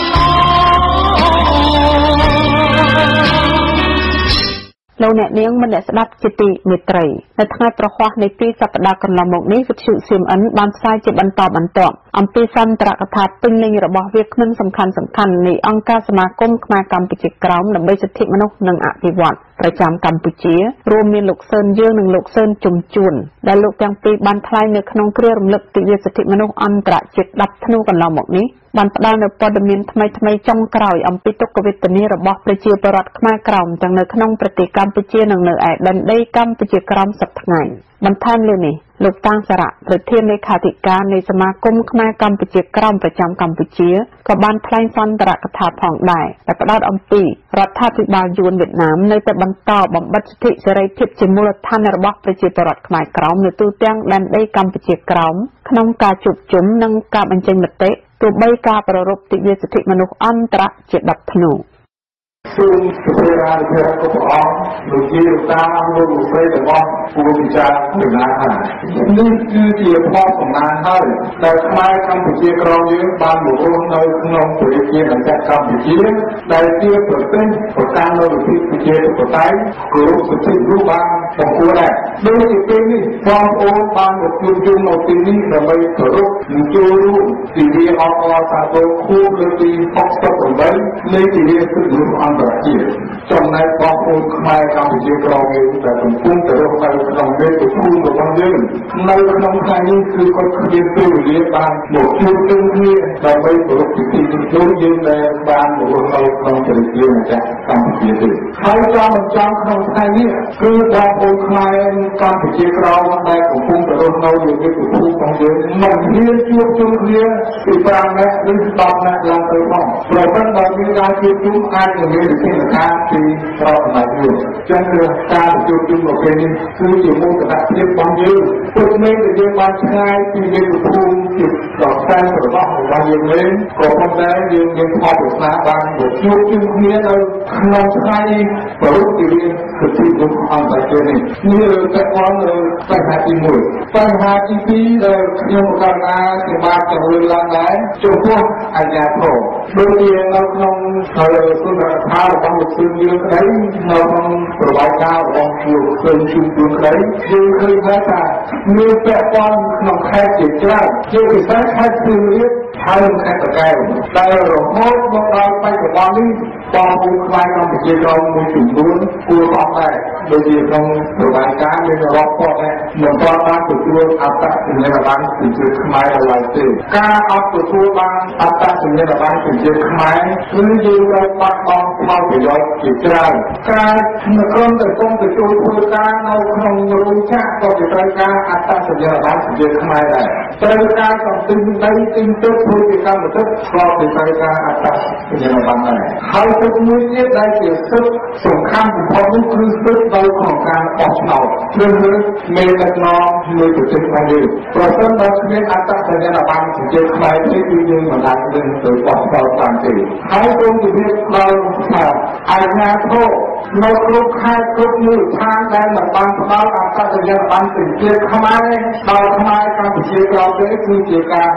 លោកអ្នកនាងមិនអ្នកស្ដាប់ជាទីមេត្រីនៅថ្ងៃប្រហ័សនៃពីរសប្តាហ៍កន្លងមកនេះវិទ្យុ C M N បានផ្សាយជាបន្តបន្ទាប់អំពីសន្ទរកថាពេញលេញរបស់វាគ្មិនសំខាន់សំខាន់នៃអង្គការសមាគមខ្មែរកម្ពុជាក្រោមដើម្បីសិទ្ធិមនុស្សនិងអភិវឌ្ឍប្រចាំកម្ពុជារួមមានលោកសឿនយើងនិងលោកសឿនជុំជួនដែលលោកទាំងពីរបានថ្លែងនៅក្នុងគ្រារំលឹកទិវាសិទ្ធិមនុស្សអន្តរជាតិដប់ធ្នូកន្លងមកនេះបានផ្ដល់នូវព័ត៌មានថ្មីៗចុងក្រោយអំពីទុក្ខវេទនារបស់ប្រជាពលរដ្ឋខ្មែរក្រោមទាំងនៅក្នុងប្រទេសកម្ពុជានិងនៅឯដែនដីកម្ពុជាក្រោមសប្តាហ៍ថ្ងៃបន្ថែមលើនេះលោកតាំងសារៈប្រធានលេខាធិការនៃសមាគមខ្មែរកម្ពុជាក្រោមប្រចាំកម្ពុជាក៏បានថ្លែងសន្ទរកថាផងដែរដែលផ្ដោតអំពីរដ្ឋាភិបាលយួនវៀតណាមនៅតែបន្តបំបិទសិទ្ធិសេរីភាពជាមូលដ្ឋានរបស់ប្រជាពលរដ្ឋខ្មែរក្រោមនៅទូទាំងដែនដីកម្ពុជាក្រោមក្នុងការជួបជុំនិងការបញ្ចេញមតិទោះបីការប្រារព្ធទិវាសិទ្ធិមនុស្សអន្តរជាតិដប់ធ្នូសូមព្រះរាជព្រះអង្គលោកជាតាមលោកលោកស្រីរបស់ពលពិចារដំណើរហើយនេះគឺជាផលសំណាងហើយដែលខ្មែរកម្ពុជាក្រមយើងបានមករស់នៅក្នុងប្រជាជាតិកម្ពុជាដែលជាប្រទេសប្រកាន់នូវលទ្ធិប្រជាធិបតេយ្យគោរពសិទ្ធិមនុស្សបានបំពោះដែរដូចជាពេលនេះបងប្អូនបានមកជួបជុំនៅទីនេះដើម្បីគោរពនិងចូលរួមទិវាអបអរសាទរខួបលើកទីหกสิบแปดនៃទិវាសិទ្ធិមនុស្សអន្តរជាតិចំណែកបងប្អូនខ្មែរកម្ពុជាក្រមយើងដែលកំពុងទៅរស់នៅក្នុងមេត្តាភូមិរបស់យើងនៅក្នុងថ្ងៃនេះគឺគាត់គ្មានពេលវេលាបានមកជួបជុំគ្នាដើម្បីគោរពពិធីនេះដូចយើងដែលបានមករស់នៅក្នុងប្រជាជាតិកម្ពុជាទេហើយក៏មិនចង់ក្នុងថ្ងៃនេះគឺបងប្អូនខ្មែរកម្ពុជាក្រមដែលកំពុងទៅរស់នៅលើមេត្តាភូមិរបស់យើងមិនហ៊ានជួបជុំគ្នាពីប្រាំនាក់ឬដប់នាក់ឡើងទៅមកប្រសិនបើមានការជួបជុំអាចនឹងមានវិធានការពីប្រតិបត្តិយូរចឹងគឺការជួបជុំប្រភេទនេះគឺជាមោទនភាពរបស់យើងពុទ្ធមេដែលយើងបានឆ្ងាយពីមេត្តាភូមិជាដល់តែរបស់របស់យើងលេងក៏ប៉ុន្តែយើងមានផលប្រាថ្នាបានមកជួបជុំគ្នានៅក្នុងថ្ងៃប្រពៃទិវាសិទ្ធិមនុស្សអន្តរជាតិនេះនេះតែផងបញ្ហាទីមួយបញ្ហាទីពីរដែលខ្ញុំកណ្ដាលជាបានចង់លើកឡើងដែរចំពោះអាជ្ញាធរដូចជានៅក្នុងគុណរដ្ឋាភិបាលរបស់លោកស៊ុនយើងក្តីនៅក្នុងប្រវត្តិការរបស់លោកស៊ុនជុំជួនក្តីយើងឃើញថាមានពាក់ព័ន្ធក្នុងខេត្តជាច្រើនជាពិសេសខេត្តសៀមរាបហើយខេត្តតាកែវដែលរហូតមកដល់បច្ចុប្បន្ននេះបងប្អូនខ្មែរកម្ពុជាក្រមមួយចំនួនគួរសមដែរដូចជាក្នុងប្រវត្តិការមានរាប់ពាន់មិនទាន់បានទទួលអត្តសញ្ញាណប័ណ្ណប្រជាខ្មែរឡើយទេការអត់ទទួលបានអត្តសញ្ញាណប័ណ្ណប្រជាខ្មែរគឺយើងត្រូវបាត់បង់ផលប្រយោជន៍ជាច្រើនការនៅក្រុមទៅគុំទៅជួយធ្វើការនៅក្នុងរោងចក្រក៏ត្រូវការអត្តសញ្ញាណប័ណ្ណប្រជាខ្មែរដែរត្រូវការកំទិញដីទិញទឹកធ្វើជាកម្មសិទ្ធិក៏ត្រូវការអត្តសញ្ញាណប័ណ្ណដែរហើយទឹកមួយទៀតដែលជាសិទ្ធិសំខាន់បំផុតនោះគឺសិទ្ធិដល់ក្នុងការបោះឆ្នោតឬមេដឹកនាំលើប្រទេសរបស់យើងប្រសិនបើគ្មានអត្តសញ្ញាណប័ណ្ណប្រជាខ្មែរទេគឺយើងមិនអាចនឹងទៅបោះឆ្នោតបានទេហើយគង់ជំរាបដល់ថាអាជ្ញាធរនៅគ្រប់ខេត្តគ្រប់មូលដ្ឋានដែលមិនបានផ្ដល់អត្តសញ្ញាណប័ណ្ណប្រជាខ្មែរដល់ខ្មែរកម្ពុជាក្រោមទេគឺជាការ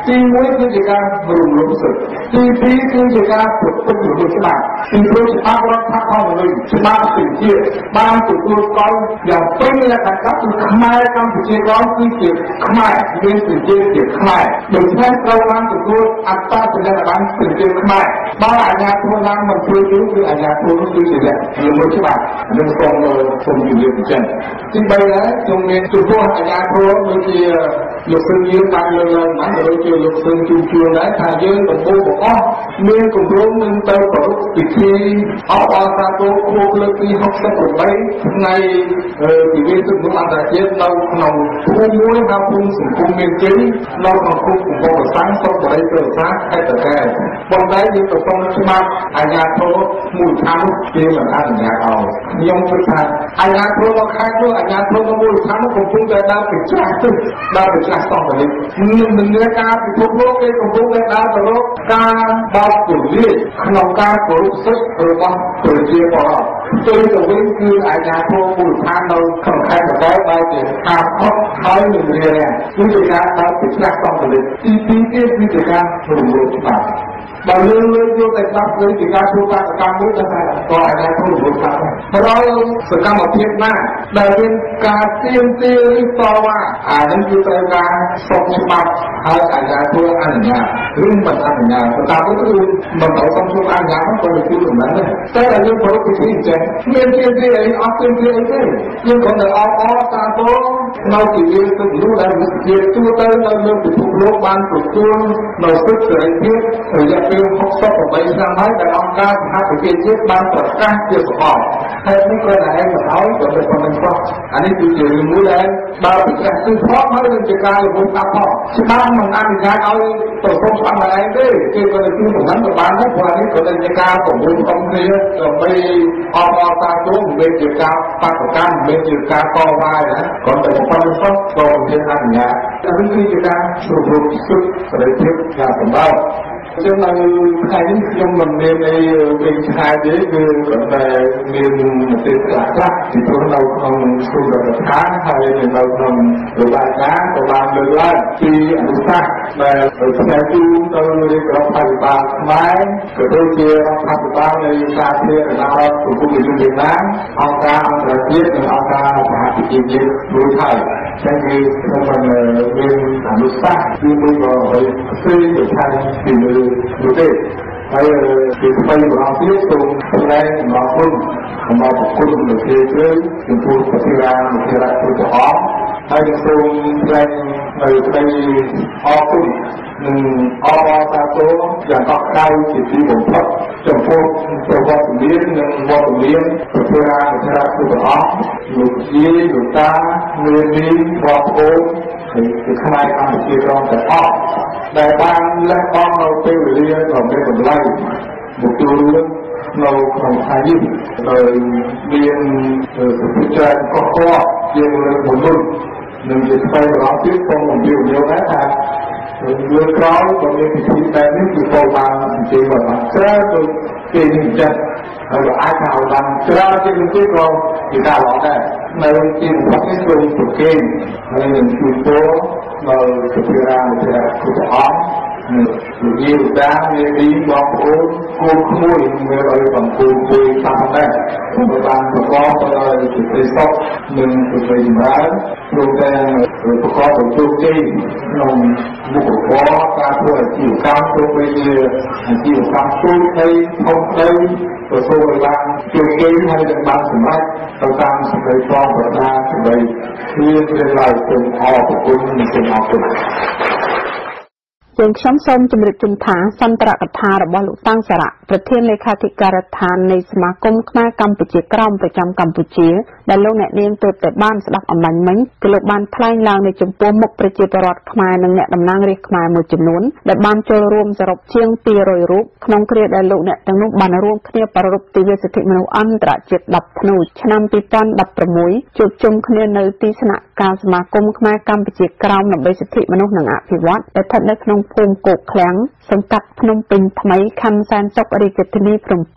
ទីមួយគឺជាការរំលោភសិទ្ធិទីពីរគឺជាការប្រព្រឹត្តល្បិចច្បាប់ពីព្រោះច្បាប់រដ្ឋធម្មនុញ្ញច្បាប់សេដ្ឋកិច្ចបានទទួលស្គាល់យ៉ាងពេញលក្ខណៈគឺខ្មែរកម្ពុជាក្រោមគឺជាខ្មែរមានសេដ្ឋកិច្ចជាខ្មែរដូច្នេះត្រូវបានទទួលអត្តសញ្ញាណប័ណ្ណសេដ្ឋកិច្ចខ្មែរបើអាជ្ញាធរឡើងមិនជួយទេគឺអាជ្ញាធរនោះគឺជាលក្ខណៈច្បាប់នឹងសូមសូមជម្រាបចឹងទីបីដែរខ្ញុំមានចំពោះអាជ្ញាធរដូចជាលោកសឹងយើងបានលើកឡើងបានដូចជាលោកសឹងជួនជួនដែរថាយើងកំពុងបង្អស់មានគម្រោងនឹងទៅប្រពៃពិធីអបអរសាទរខួបលើកទីហុកសិបប្រាំថ្ងៃពិធីទឹកនោះអន្តរជាតិនៅក្នុងភូមិមួយហៅភូមិសង្គមមានជ័យនៅក្នុងភូមិកំពង់ប្រសាំងស្រុកបរិយាកាសខេត្តតាកែវប៉ុន្តែយើងប្រព័ន្ធច្បាប់អាជ្ញាធរមួយឋានគេមិនអនុញ្ញាតឲ្យខ្ញុំគិតថាអាជ្ញាធរមកខេត្តនោះអាជ្ញាធរមកមួយឋានកំពុងតែដើរពីច្រាស់ទៅដើរពីច្រាស់សងទៅនេះនឹងមានការពិភពលោកគេកំពុងតែដើរទៅរកការបោកពលាក្នុងការគោរពសិទ្ធិរបស់ប្រជាពលរដ្ឋទៅទៅវិញគឺអាជ្ញាធរមូលដ្ឋាននៅក្នុងខេត្តតាកែវបែរជាខាតខុសហើយនឹងរៀបគឺជាការដើរពីច្រាស់សងទៅនេះទីពីរទៀតគឺជាការរំលោភច្បាប់បើយើងលើកយកតែច្បាប់លើពីការធ្វើបាតកម្មមួយទៅថាក៏អាជ្ញាធររំលោភច្បាប់ដែរហើយសកម្មភាពណាដែលមានការទៀមទាឬតវ៉ាអានេះគឺត្រូវការស្របច្បាប់ហើយអាជ្ញាធរអនុញ្ញាតឬមិនអនុញ្ញាតតាមទៅគឺមិនត្រូវសុំជួបអនុញ្ញាតក៏វាគឺមិនដែរតែតែយើងប្រកបពិធីអញ្ចឹងមានទៀមទាអីអត់ទៀមទាអីទេយើងគ្រាន់តែអបអរសាទរនៅពីយើងទៅនោះដែលវិទ្យាទូទៅនៅលើពិភពលោកបានទទួលនៅសិទ្ធិសេរីភាពរយៈពេលហុកសិបប្រាំឆ្នាំហើយដែលអង្គការសហប្រជាជាតិបានប្រកាសជាសកលហើយនេះក៏តែឯងមិនឲ្យក៏តែប៉ុណ្្នឹងផងអានេះគឺជារឿងមួយដែលបើពិចារណាគឺផងហើយនឹងជាការល្បិចច្បាប់ផងច្បាប់មិនអនុញ្ញាតឲ្យទៅសុំច្បាប់ឯងទេគេក៏តែជួយប្រកាន់ទៅបានដែរព្រោះនេះក៏តែជាការប្រមូលផ្ដុំគ្នាដើម្បីអបអរសាទរមិនមែនជាការបដកម្មមិនមែនជាការតវ៉ាណាក៏តែប៉ុណ្្នឹងផងក៏មានអនុញ្ញាតនេះគឺជាការប្រមូលសិទ្ធិសេរីភាពយ៉ាងសម្បើមចឹងនៅថ្ងៃនេះខ្ញុំមិនមានអីវិញឆ្ងាយទេគឺគ្រាន់តែមានមតិខ្លះខ្លះពីព្រោះនៅក្នុងស្រុករដ្ឋាភិបាលហើយនៅក្នុងរបាយការណ៍ក៏បានលើកឡើងពីអនុសាសន៍ដែលផ្សាយជូនទៅរាជរដ្ឋាភិបាលខ្មែរក៏ដូចជារដ្ឋាភិបាលនៃសាធារណរដ្ឋសង្គមនិយមវៀតណាមអង្គការអន្តរជាតិនិងអង្គការសហប្រជាជាតិរួចហើយចឹងគឺខ្ញុំបានមានអនុសាសន៍គឺមួយក៏ឲ្យផ្សេងទៅខាងពីលើប្រទេសហើយពីស្វ័យបរោះទៀតសូមថ្លែងអំណរគុណអំណរគុណលោកគ្រូជ្រៅចំពោះប្រតិរាមធិរៈគ្រប់ព្រះអង្គហើយសូមថ្លែងនៅក្តីអរគុណនិងអបអរសាទរយ៉ាងកក់ក្ដៅជាទីបំផុតចំពោះប្រវត្តិមាននិងវត្តមានប្រតិរាមធិរៈគ្រប់ព្រះអង្គលោកយាយលោកតាមានមានបងប្អូនគឺខ្មែរកម្ពុជាក្រមទាំងអស់ដែលបានលះបង់នៅពេលវេលាដ៏មានតម្លៃមកចូលរួមនៅក្នុងថ្ងៃនេះដោយមានសុភ័ក្រកកកជាលើកមុននឹងជាស្វែងរកទៀតសូមអំពាវនាវដែរថាលើក្រោយក៏មានពិធីបែបនេះគឺចូលបានពិធីមកបានច្រើនទៅគេនេះចិត្តហើយអាចថាឲ្យបានច្រើនជាងនេះក៏ជាការល្អដែរនៅទីបំផុតនេះសូមប្រគេនហើយនឹងជួយពរនៅសុភារាមធិរៈគ្រប់ព្រះអង្គលោកយាយលោកតាមានទីបងប្អូនគូក្មួយមានឲ្យបងគូពីតាមដែរសូមបានប្រកបដោយសេចក្តីសុខនិងសេចក្តីចម្រើនព្រមទាំងប្រកបដោយជោគជ័យក្នុងមុខរបរការធ្វើអាជីវកម្មទោះបីជាអាជីវកម្មទូទៅធំទៅក៏សូមឲ្យបានជោគជ័យហើយនឹងបានសម្រេចទៅតាមសេចក្តីផងប្រាថ្នាសម្រាប់គ្នាព្រះឡើយសូមអរគុណនិងសូមអរគុណយើងខ្ញុំសូមជម្រាបជូនថាសន្តរកថារបស់លោកតាំងសារៈប្រធានលេខាធិការដ្ឋាននៃសមាគមខ្មែរកម្ពុជាក្រមប្រចាំកម្ពុជាដែលលោកអ្នកនាងទើបតែបានស្ដាប់អំបញ្ញមិញគឺលោកបានថ្លែងឡើងនៅចំពោះមុខប្រជាពលរដ្ឋខ្មែរនិងអ្នកតំណាងរាស្ត្រខ្មែរមួយចំនួនដែលបានចូលរួមសរុបជាងពីររយរូបក្នុងគ្រាដែលលោកអ្នកទាំងនោះបានរួមគ្នាប្រារព្ធទិវាសិទ្ធិមនុស្សអន្តរជាតិដប់ធ្នូឆ្នាំពីរពាន់ដប់ប្រាំមួយជួបជុំគ្នានៅទីស្នាក់ការសមាគមខ្មែរកម្ពុជាក្រមដើម្បីសិទ្ធិមនុស្សនិងអភិវឌ្ឍន៍ដែលស្ថិតនៅក្នុងភូមិគោកឃ្លាំងសង្កាត់ភ្នំពេញថ្មីខណ្ឌសែនសុខរាជធានីភ្នំពេញ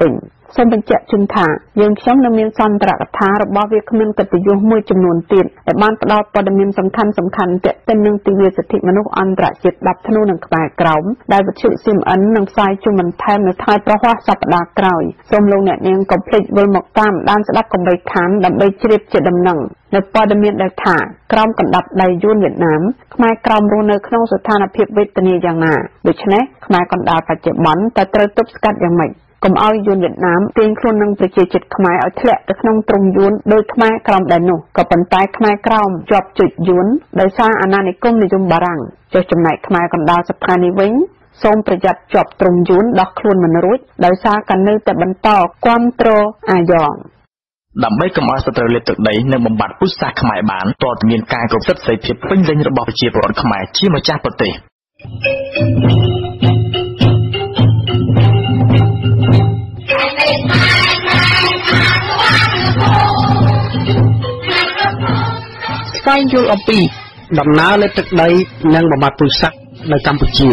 សូមបញ្ជាក់ជូនថាយើងខ្ញុំនៅមានសន្ទរកថារបស់វាគ្មានកិត្តិយសមួយចំនួនទៀតដែលបានផ្ដល់ព័ត៌មានសំខាន់សំខាន់ទាក់ទិននឹងទិវាសិទ្ធិមនុស្សអន្តរជាតិដប់ធ្នូនឹងក្បែរក្រោមដែលវិទ្យុ C M N នឹងផ្សាយជូនបន្ថែមនៅថ្ងៃប្រហ័សសប្តាហ៍ក្រោយសូមលោកអ្នកនាងកុំភ្លេចវិលមកតាមដានស្ដាប់កំបីខានដើម្បីជ្រាបជាដំណឹងនៅព័ត៌មានដែលថាក្រោមកណ្ដាប់ដៃយួនវៀតណាមខ្មែរក្រោមរស់នៅក្នុងស្ថានភាពវេទនាយ៉ាងណាដូច្នេះខ្មែរកណ្ដាលបច្ចុប្បន្នតែត្រូវទប់ស្កាត់យ៉ាងម៉េចកុំឲ្យយួនវៀតណាមទាញខ្លួននឹងប្រជាជាតិខ្មែរឲ្យធ្លាក់ទៅក្នុងទ្រង់យួនដោយខ្មែរក្រោមដែរនោះក៏ប៉ុន្តែខ្មែរក្រោមជាប់ជិតយួនដោយសារអាណានិគមនិយមបារាំងចុះចំណែកខ្មែរកណ្ដាលសប្តាហ៍នេះវិញសូមប្រយ័ត្នជាប់ទ្រង់យួនដោះខ្លួនមិនរួចដោយសារកានៅតែបន្តគាំទ្រអាយ៉ងដើម្បីកុំឲ្យសត្រូវលេបទឹកដីនិងបំបត្តិពូជសាសន៍ខ្មែរបានតើតមានការគ្រប់សិទ្ធិសេរីភាពពេញលេញរបស់ប្រជាពលរដ្ឋខ្មែរជាម្ចាស់ប្រទេសស្វែងយល់អំពីដំណើរលេបទឹកដីនិងបំបត្តិពូជសាសន៍នៅកម្ពុជា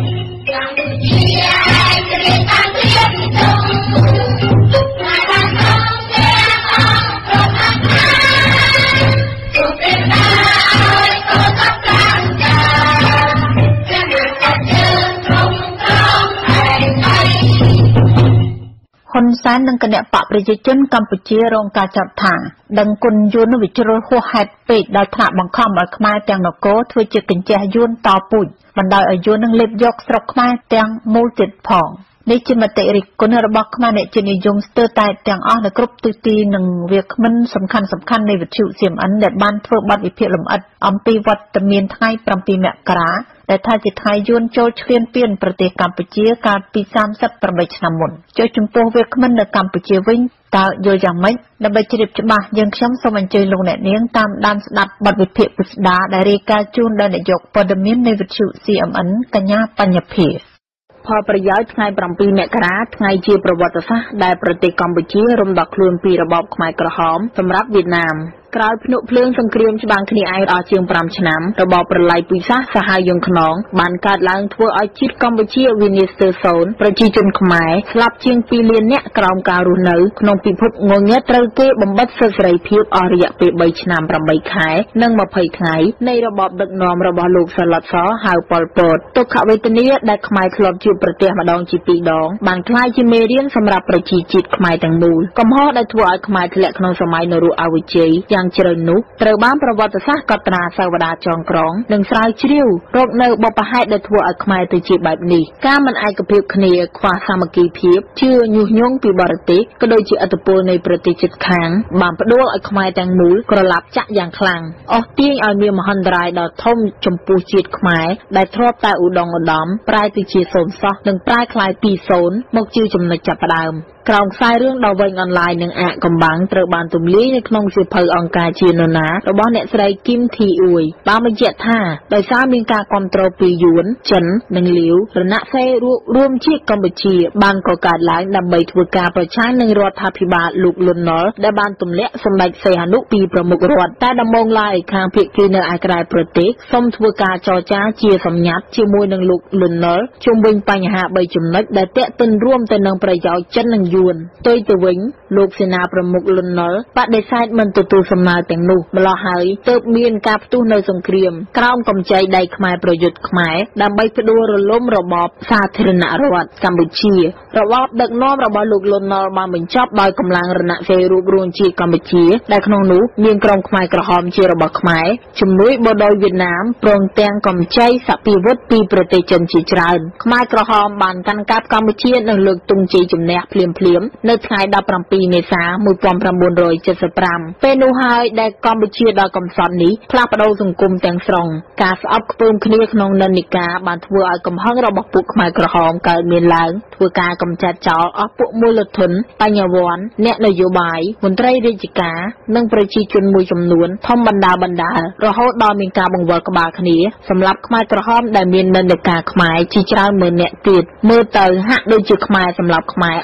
ហ៊ុនសែននិងគណៈបកប្រជាជនកម្ពុជារងការចាត់ថាដឹងគុណយួនវិជ្រុលហួសហេតុពេកដល់ថ្នាក់បង្ខំឲ្យខ្មែរទាំងនគរធ្វើជាកញ្ចេះយួនតពូជបណ្ដោយឲ្យយួននឹងលេបយកស្រុកខ្មែរទាំងមូលទៀតផងនេះជាមតិរិះគន់របស់ខ្មែរអ្នកជានិយមស្ទើរតែទាំងអស់នៅគ្រប់ទិសទីនិងវាគ្មិនសំខាន់សំខាន់នៃវិទ្យុ C M N ដែលបានធ្វើបទវិភាគលម្អិតអំពីវត្តមានថ្ងៃប្រាំពីរមករាដែលថាជាថ្ងៃយួនចូលឈ្លានពានប្រទេសកម្ពុជាកាលពីសាមសិបប្រាំបីឆ្នាំមុនចុះចំពោះវាគ្មិននៅកម្ពុជាវិញតើយល់យ៉ាងម៉េចដើម្បីជ្រាបច្បាស់យើងខ្ញុំសូមអញ្ជើញលោកអ្នកនាងតាមដានស្ដាប់បទវិភាគពិស្ដារដែលរាយការណ៍ជូនដោយនាយកព័ត៌មាននៃវិទ្យុ C M N កញ្ញាបញ្ញភាផលប្រយោជន៍ថ្ងៃប្រាំពីរមករាថ្ងៃជាប្រវត្តិសាស្ត្រដែលប្រទេសកម្ពុជារំដោះខ្លួនពីរបបខ្មែរក្រហមសម្រាប់វៀតណាមក្រោយភ្នក់ភ្លើងសង្គ្រាមច្បាំងគ្នាឯងអស់ជាងប្រាំឆ្នាំរបបប្រល័យពូជសាសន៍សាហាវយង់ខ្នងបានកើតឡើងធ្វើឲ្យជាតិកម្ពុជាវិនាសស្ទើរសូន្យប្រជាជនខ្មែរស្លាប់ជាងពីរលាននាក់ក្រោមការរស់នៅក្នុងពិភពងងឹតត្រូវគេបំបិទសិទ្ធិសេរីភាពអស់រយៈពេលបីឆ្នាំប្រាំបីខែនិងម្ភៃថ្ងៃនៃរបបដឹកនាំរបស់លោកសាឡុតសហៅប៉ុលពតទុក្ខវេទនាដែលខ្មែរធ្លាប់ជួបប្រទះម្ដងជាពីរដងបានក្លាយជាមេរៀនសម្រាប់ប្រជាជាតិខ្មែរទាំងមូលកំហុសដែលធ្វើឲ្យខ្មែរធ្លាក់ក្នុងសម័យនរោអវិជ័យយ៉ាងជ្រៅនោះត្រូវបានប្រវត្តិសាស្ត្រកត់ត្រាសាវតាចងក្រងនិងស្រាវជ្រាវរកនៅបបហេតុដែលធ្វើឲ្យខ្មែរទៅជាបែបនេះការមិនឯកភាពគ្នាខ្វះសាមគ្គីភាពជឿញុះញង់ពីបរទេសក៏ដូចជាឥទ្ធិពលនៃប្រទេសជិតខាងបានផ្ដួលឲ្យខ្មែរទាំងមូលក្រឡាប់ចាក់យ៉ាងខ្លាំងអស់ទាញឲ្យមានមហន្តរាយដ៏ធំចំពោះជាតិខ្មែរដែលធ្លាប់តែឧត្តមឧត្តមប្រែទៅជាសូន្យសោះនិងប្រែក្លាយពីសូន្យមកជាចំណុចចាប់ផ្ដើមក្រោមខ្សែរឿងដ៏វែងអនឡាញនិងអាកកំបាំងត្រូវបានទម្លាយនៅក្នុងសៀវភៅអង្គការជានរណារបស់អ្នកស្រីគីមធីអ៊ួយបានបញ្ជាក់ថាដោយសារមានការគ្រប់គ្រងពីយួនចិននិងលាវរណសិរ្សរួមជាតិកម្ពុជាបានកកើតឡើងដើម្បីធ្វើការប្រឆាំងនឹងរដ្ឋាភិបាលលោកលន់នល់ដែលបានទម្លាក់សម្ដេចសីហនុពីប្រមុខរដ្ឋតែដំបូងឡើយខាងភាគីនៅឯក្រៅប្រទេសសូមធ្វើការចរចាជាសម្ងាត់ជាមួយនឹងលោកលន់នល់ជុំវិញបញ្ហាបីចំណុចដែលទាក់ទិនរួមទៅនឹងប្រយោជន៍ចិននិងយួនផ្ទុយទៅវិញលោកសេនាប្រមុខលន់នល់បដិសេធមិនទទួលសំណើទាំងនោះម្ល៉េះហើយទើបមានការផ្ទុះនៅសង្គ្រាមក្រោមកម្ចីដៃខ្មែរប្រយុទ្ធខ្មែរដើម្បីផ្ដួលរលំរបបសាធារណរដ្ឋកម្ពុជារបបដឹកនាំរបស់លោកលន់នល់បានបញ្ចប់ដោយកម្លាំងរណសិរ្សរួបរวมជាតិកម្ពុជាដែលក្នុងនោះមានក្រុមខ្មែរក្រហមជារបស់ខ្មែរជំនួយបដិវៀតណាមព្រមទាំងកម្ចីសព្វាវុធពីប្រទេសចិនជាច្រើនខ្មែរក្រហមបានកាន់កាប់កម្ពុជានិងលើកទង់ជ័យជំនះភ្លាមភ្លាមនៅថ្ងៃដប់ប្រាំពីរមេសា១៩៧៥ពេលនោះហើយដែលកម្ពុជាដល់កំសត់នេះផ្លាស់ប្ដូរសង្គមទាំងស្រុងការស្អប់ខ្ពើមគ្នាក្នុងនិន្នាការបានធ្វើឲ្យកំហឹងរបស់ពួកខ្មែរក្រហមកើតមានឡើងធ្វើការកម្ចាត់ចោលអស់ពួកមូលធនបញ្ញវន្តអ្នកនយោបាយមន្ត្រីរាជការនិងប្រជាជនមួយចំនួនធំបណ្ដាបណ្ដារហូតដល់មានការបង្វិលក្បាលគ្នាសម្រាប់ខ្មែរក្រហមដែលមាននិន្នាការខ្មែរជាច្រើនម៉ឺនអ្នកទៀតមើលទៅហាក់ដូចជាខ្មែរសម្រាប់ខ្មែរអស់រយៈ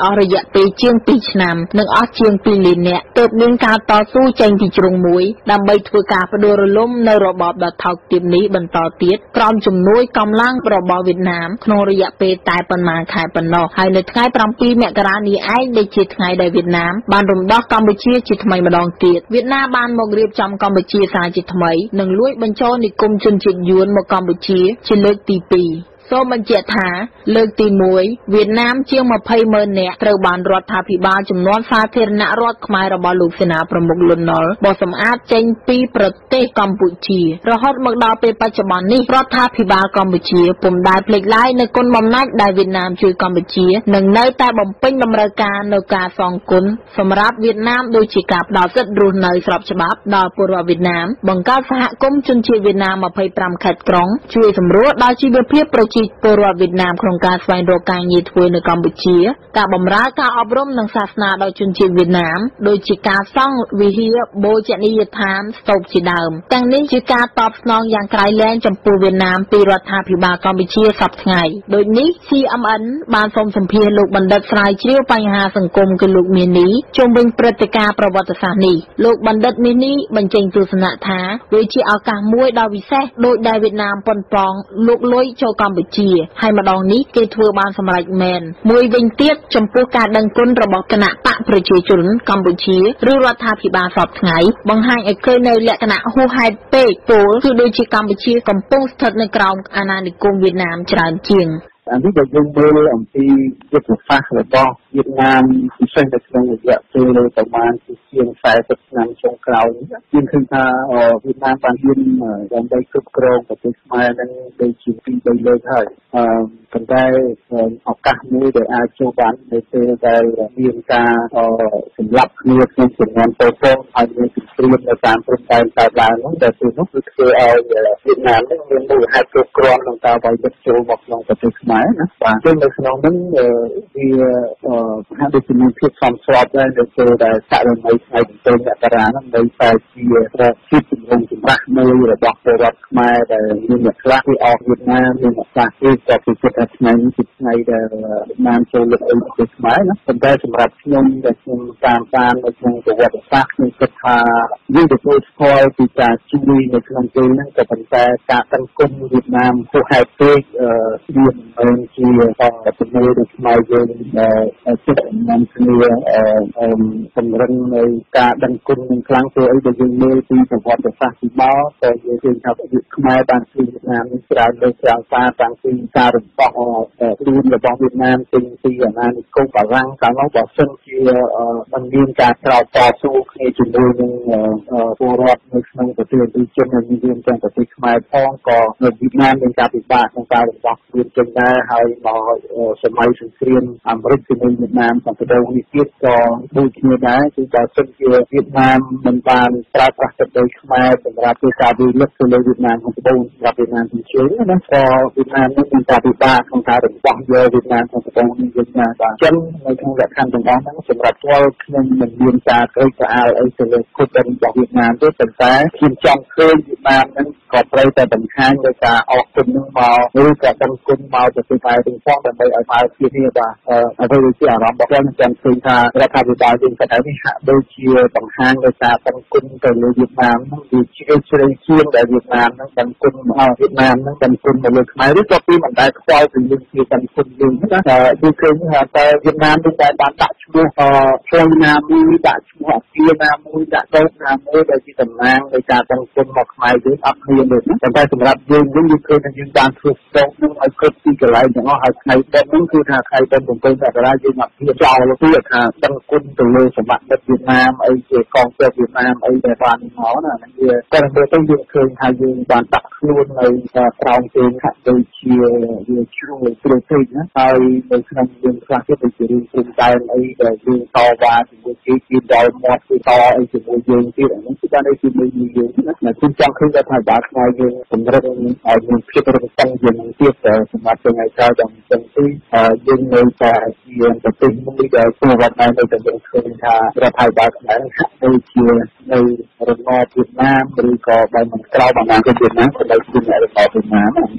ពេលជាងពីរឆ្នាំនិងអស់ជាងពីរលាននាក់ទើបមានការតស៊ូចេញពីជ្រុងមួយដើម្បីធ្វើការផ្ដួលរលំនៅរបបដ៏ថោកទាបនេះបន្តទៀតក្រោមជំនួយកម្លាំងរបស់វៀតណាមក្នុងរយៈពេលតែប៉ុន្មានខែប៉ុណ្ណោះហើយនៅថ្ងៃប្រាំពីរមករានេះឯងដែលជាថ្ងៃដែលវៀតណាមបានរំដោះកម្ពុជាជាថ្មីម្ដងទៀតវៀតណាមបានមករៀបចំកម្ពុជាសារជាថ្មីនិងលួចបញ្ចូលនិគមជនជាតិយួនមកកម្ពុជាជាលើកទីពីរសូមបញ្ជាក់ថាលើកទីមួយវៀតណាមជាងម្ភៃម៉ឺននាក់ត្រូវបានរដ្ឋាភិបាលជំនាន់សាធារណរដ្ឋខ្មែររបស់លោកសេនាប្រមុខលន់នល់បោះសម្អាតចេញពីប្រទេសកម្ពុជារហូតមកដល់ពេលបច្ចុប្បន្ននេះរដ្ឋាភិបាលកម្ពុជាពុំដែលភ្លេចឡើយនៅគុណបំណាច់ដែលវៀតណាមជួយកម្ពុជានិងនៅតែបំពេញតម្រូវការនៅការសងគុណសម្រាប់វៀតណាមដូចជាការផ្ដល់សិទ្ធិរស់នៅស្របច្បាប់ដល់ពលរដ្ឋវៀតណាមបង្កើតសហគមន៍ជនជាតិវៀតណាមម្ភៃប្រាំខេត្តក្រុងជួយសម្រួលដល់ជីវភាពប្រជាពលរដ្ឋវៀតណាមក្នុងការស្វែងរកការងារធ្វើនៅកម្ពុជាការបម្រើការអប់រំនិងសាសនាដល់ជនជាតិវៀតណាមដូចជាការសង់វិហារបូជនីយដ្ឋានស្តុបជាដើមទាំងនេះជាការតបស្នងយ៉ាងក្រៃលែងចំពោះវៀតណាមពីរដ្ឋាភិបាលកម្ពុជាសប្តាហ៍ថ្ងៃដូចនេះ C M N បានសូមសម្ភាសន៍លោកបណ្ឌិតស្រាវជ្រាវបញ្ហាសង្គមគឺលោកមានីជុំវិញព្រឹត្តិការណ៍ប្រវត្តិសាស្ត្រនេះលោកបណ្ឌិតមានីបញ្ចេញទស្សនៈថាវាជាឱកាសមួយដ៏វិសេសដោយដែលវៀតណាមប៉ុនប៉ងលួចលុយចូលកម្ពុជាហើយម្ដងនេះគេធ្វើបានសម្រេចមែនមួយវិញទៀតចំពោះការដឹងគុណរបស់គណៈបកប្រជាជនកម្ពុជាឬរដ្ឋាភិបាលសពថ្ងៃបង្ហាញឲ្យឃើញនៅលក្ខណៈហួសហេតុពេកពលគឺដូចជាកម្ពុជាកំពុងស្ថិតនៅក្រោមអាណានិគមវៀតណាមច្រើនជាងអានេះដែលយើងមើលអំពីយុទ្ធសាស្ត្ររបស់វៀតណាមពិសេសនៅក្នុងរយៈពេលប្រមាណជាងខ្សែសិបឆ្នាំចុងក្រោយនេះយើងឃើញថាវៀតណាមបានហ៊ានដើម្បីគ្រប់គ្រងប្រទេសខ្មែរនឹងដូចជាពីរបីលើកហើយអឺប៉ុន្តែឱកាសមួយដែលអាចចូលបាននៅពេលដែលមានការសម្លាប់គ្នាក្នុងចំនួនតូចៗហើយមានសង្គ្រាមនៅតាមព្រំដែនកើតឡើងនោះដែលពេលនោះគឺធ្វើឲ្យវៀតណាមនឹងមានមូលហេតុគ្រប់គ្រាន់ក្នុងការវាយបិទចូលមកក្នុងប្រទេសខ្មែរណាបាទซึ่งនៅក្នុងនោះវាហាក់ដូចជាមានភាពសមស្របដែរនៅពេលដែលករណីថ្ងៃទីពីរមករានោះនៅតែជាជាជំនុំជម្រះមួយរបស់ពលរដ្ឋខ្មែរដែលមានអ្នកខ្លះគឺអស់វៀតណាមមានអ្នកខ្លះគឺក៏ពីចិត្តថាថ្ងៃនេះជាថ្ងៃដែលវៀតណាមចូលលើកអីប្រទេសខ្មែរណាប៉ុន្តែសម្រាប់ខ្ញុំដែលខ្ញុំតាមតាមនៅក្នុងប្រវត្តិសាស្ត្រខ្ញុំគិតថាយើងទទួលស្គាល់ពីការជួយនៅក្នុងពេលហ្នឹងក៏ប៉ុន្តែការតង្គន់វៀតណាមហួសហេតុពេកវាមិនជាជំនួយដល់ខ្មែរយើងដែលចិត្តនាំគ្នាសម្រិននៅការដឹងគុណនឹងខ្លាំងព្រោះអីដែលយើងមើលពីប្រវត្តិសាស្ត្រពីមកតែយើងឃើញថាវិខ្មែរបានជួយវៀតណាមនេះច្រើនលើកច្រើនសារតាំងពីការរំដោះខ្លួនរបស់វៀតណាមចេញពីអាណានិគមបារាំងកាលនោះបើសិនជាមិនមានការក្រោកតស៊ូគ្នាជាមួយនឹងពលរដ្ឋនៅក្នុងប្រទេសទីជននិងមានទាំងប្រទេសខ្មែរផងក៏នៅវៀតណាមមានការពិបាកក្នុងការរំដោះខ្លួនចេញដែរហើយមកសម័យសង្គ្រាមអាមេរិកជាមួយវៀតណាមសង្គ្រាមនេះទៀតក៏ដូចគ្នាដែរគឺបើសិនជាវៀតណាមមិនបានប្រើប្រាស់ទឹកដីខ្មែរសម្រាប់ធ្វើការវិលឹកទៅលើវៀតណាមក្នុងបូនសម្រាប់វៀតណាមទីជើងណាក៏វៀតណាមនឹងមានការពិបាកក្នុងការរំដោះយកវៀតណាមក្នុងបូននេះវិញណាបាទអញ្ចឹងនៅក្នុងលក្ខខណ្ឌទាំងអស់ហ្នឹងសម្រាប់ពលខ្ញុំមិនមានការក្រីក្រអាលអីទៅលើគុណរបស់វៀតណាមទេប៉ុន្តែខ្ញុំចង់ឃើញវៀតណាមហ្នឹងក៏ត្រូវតែបង្ហាញដោយការអរគុណនឹងមកឬក៏ដឹងគុណមកទៅពីខ្មែរទាំងផងដើម្បីឲ្យមកជានេះបាទអ្វីជាអារម្មណ៍របស់ខ្ញុំចាំឃើញថារដ្ឋាភិបាលយើងតែនេះហាក់ដូចជាបង្ហាញដោយការដឹងគុណទៅលើវៀតណាមហ្នឹងវាជ្រាលជ្រៅជាងដែលវៀតណាមហ្នឹងដឹងគុណមកវៀតណាមហ្នឹងដឹងគុណទៅលើខ្មែរឬក៏ពីមិនដែលខ្វល់ពីយើងជាដឹងគុណយើងណាតែយើងឃើញថាតើវៀតណាមនឹងតែបានដាក់ឈ្មោះផ្លូវណាមួយដាក់ឈ្មោះអគារណាមួយដាក់ដុំណាមួយដែលជាតំណាងនៃការដឹងគុណមកខ្មែរយើងអត់មានទេណាតែសម្រាប់យើងវិញយើងឃើញថាយើងបានធ្វើស្ទងនឹងឲ្យគ្រប់ទីកន្លែងទាំងអស់ហើយថ្ងៃដុំហ្នឹងគឺថាថ្ងៃដុំ7មករាយើងអត់មានចោលទេថាដឹងគុណទៅលើសម្បត្តិវៀតណាមអីជាកងទ័ពវៀតណាមអីដែលបានមកណាហ្នឹងវាតែមើលទៅយើងឃើញថាយើងបានដាក់ខ្លួននៅក្រោមជើងហាក់ដូចជាវាជ្រុលជ្រៅពេកណាហើយនៅក្នុងយើងខ្លះទៀតដូចជារឿងព្រំដែនអីដែលយើងតវ៉ាជាមួយគេគេដល់មាត់គេតអីជាមួយយើងទៀតអានេះគឺបានឲ្យជាមួយយើងណាខ្ញុំចង់ឃើញថាថាបាទខ្មែរយើងសម្រាប់ឲ្យមានភាពរឹងប៉ឹងជាងទៀតសម្រាប់ថ្ងៃក្រោយដល់ចឹងទីយើងនៅតែជាប្រទេសមួយដែលពលរដ្ឋនៅតែយើងឃើញថារដ្ឋាភិបាលខ្មែរហាក់ដូចជានៅរំដោះវៀតណាមឬក៏បើមិនក្រៅបណ្ដាប្រទេសវៀតណាមក៏នៅជាអ្នករំដោះវៀតណាម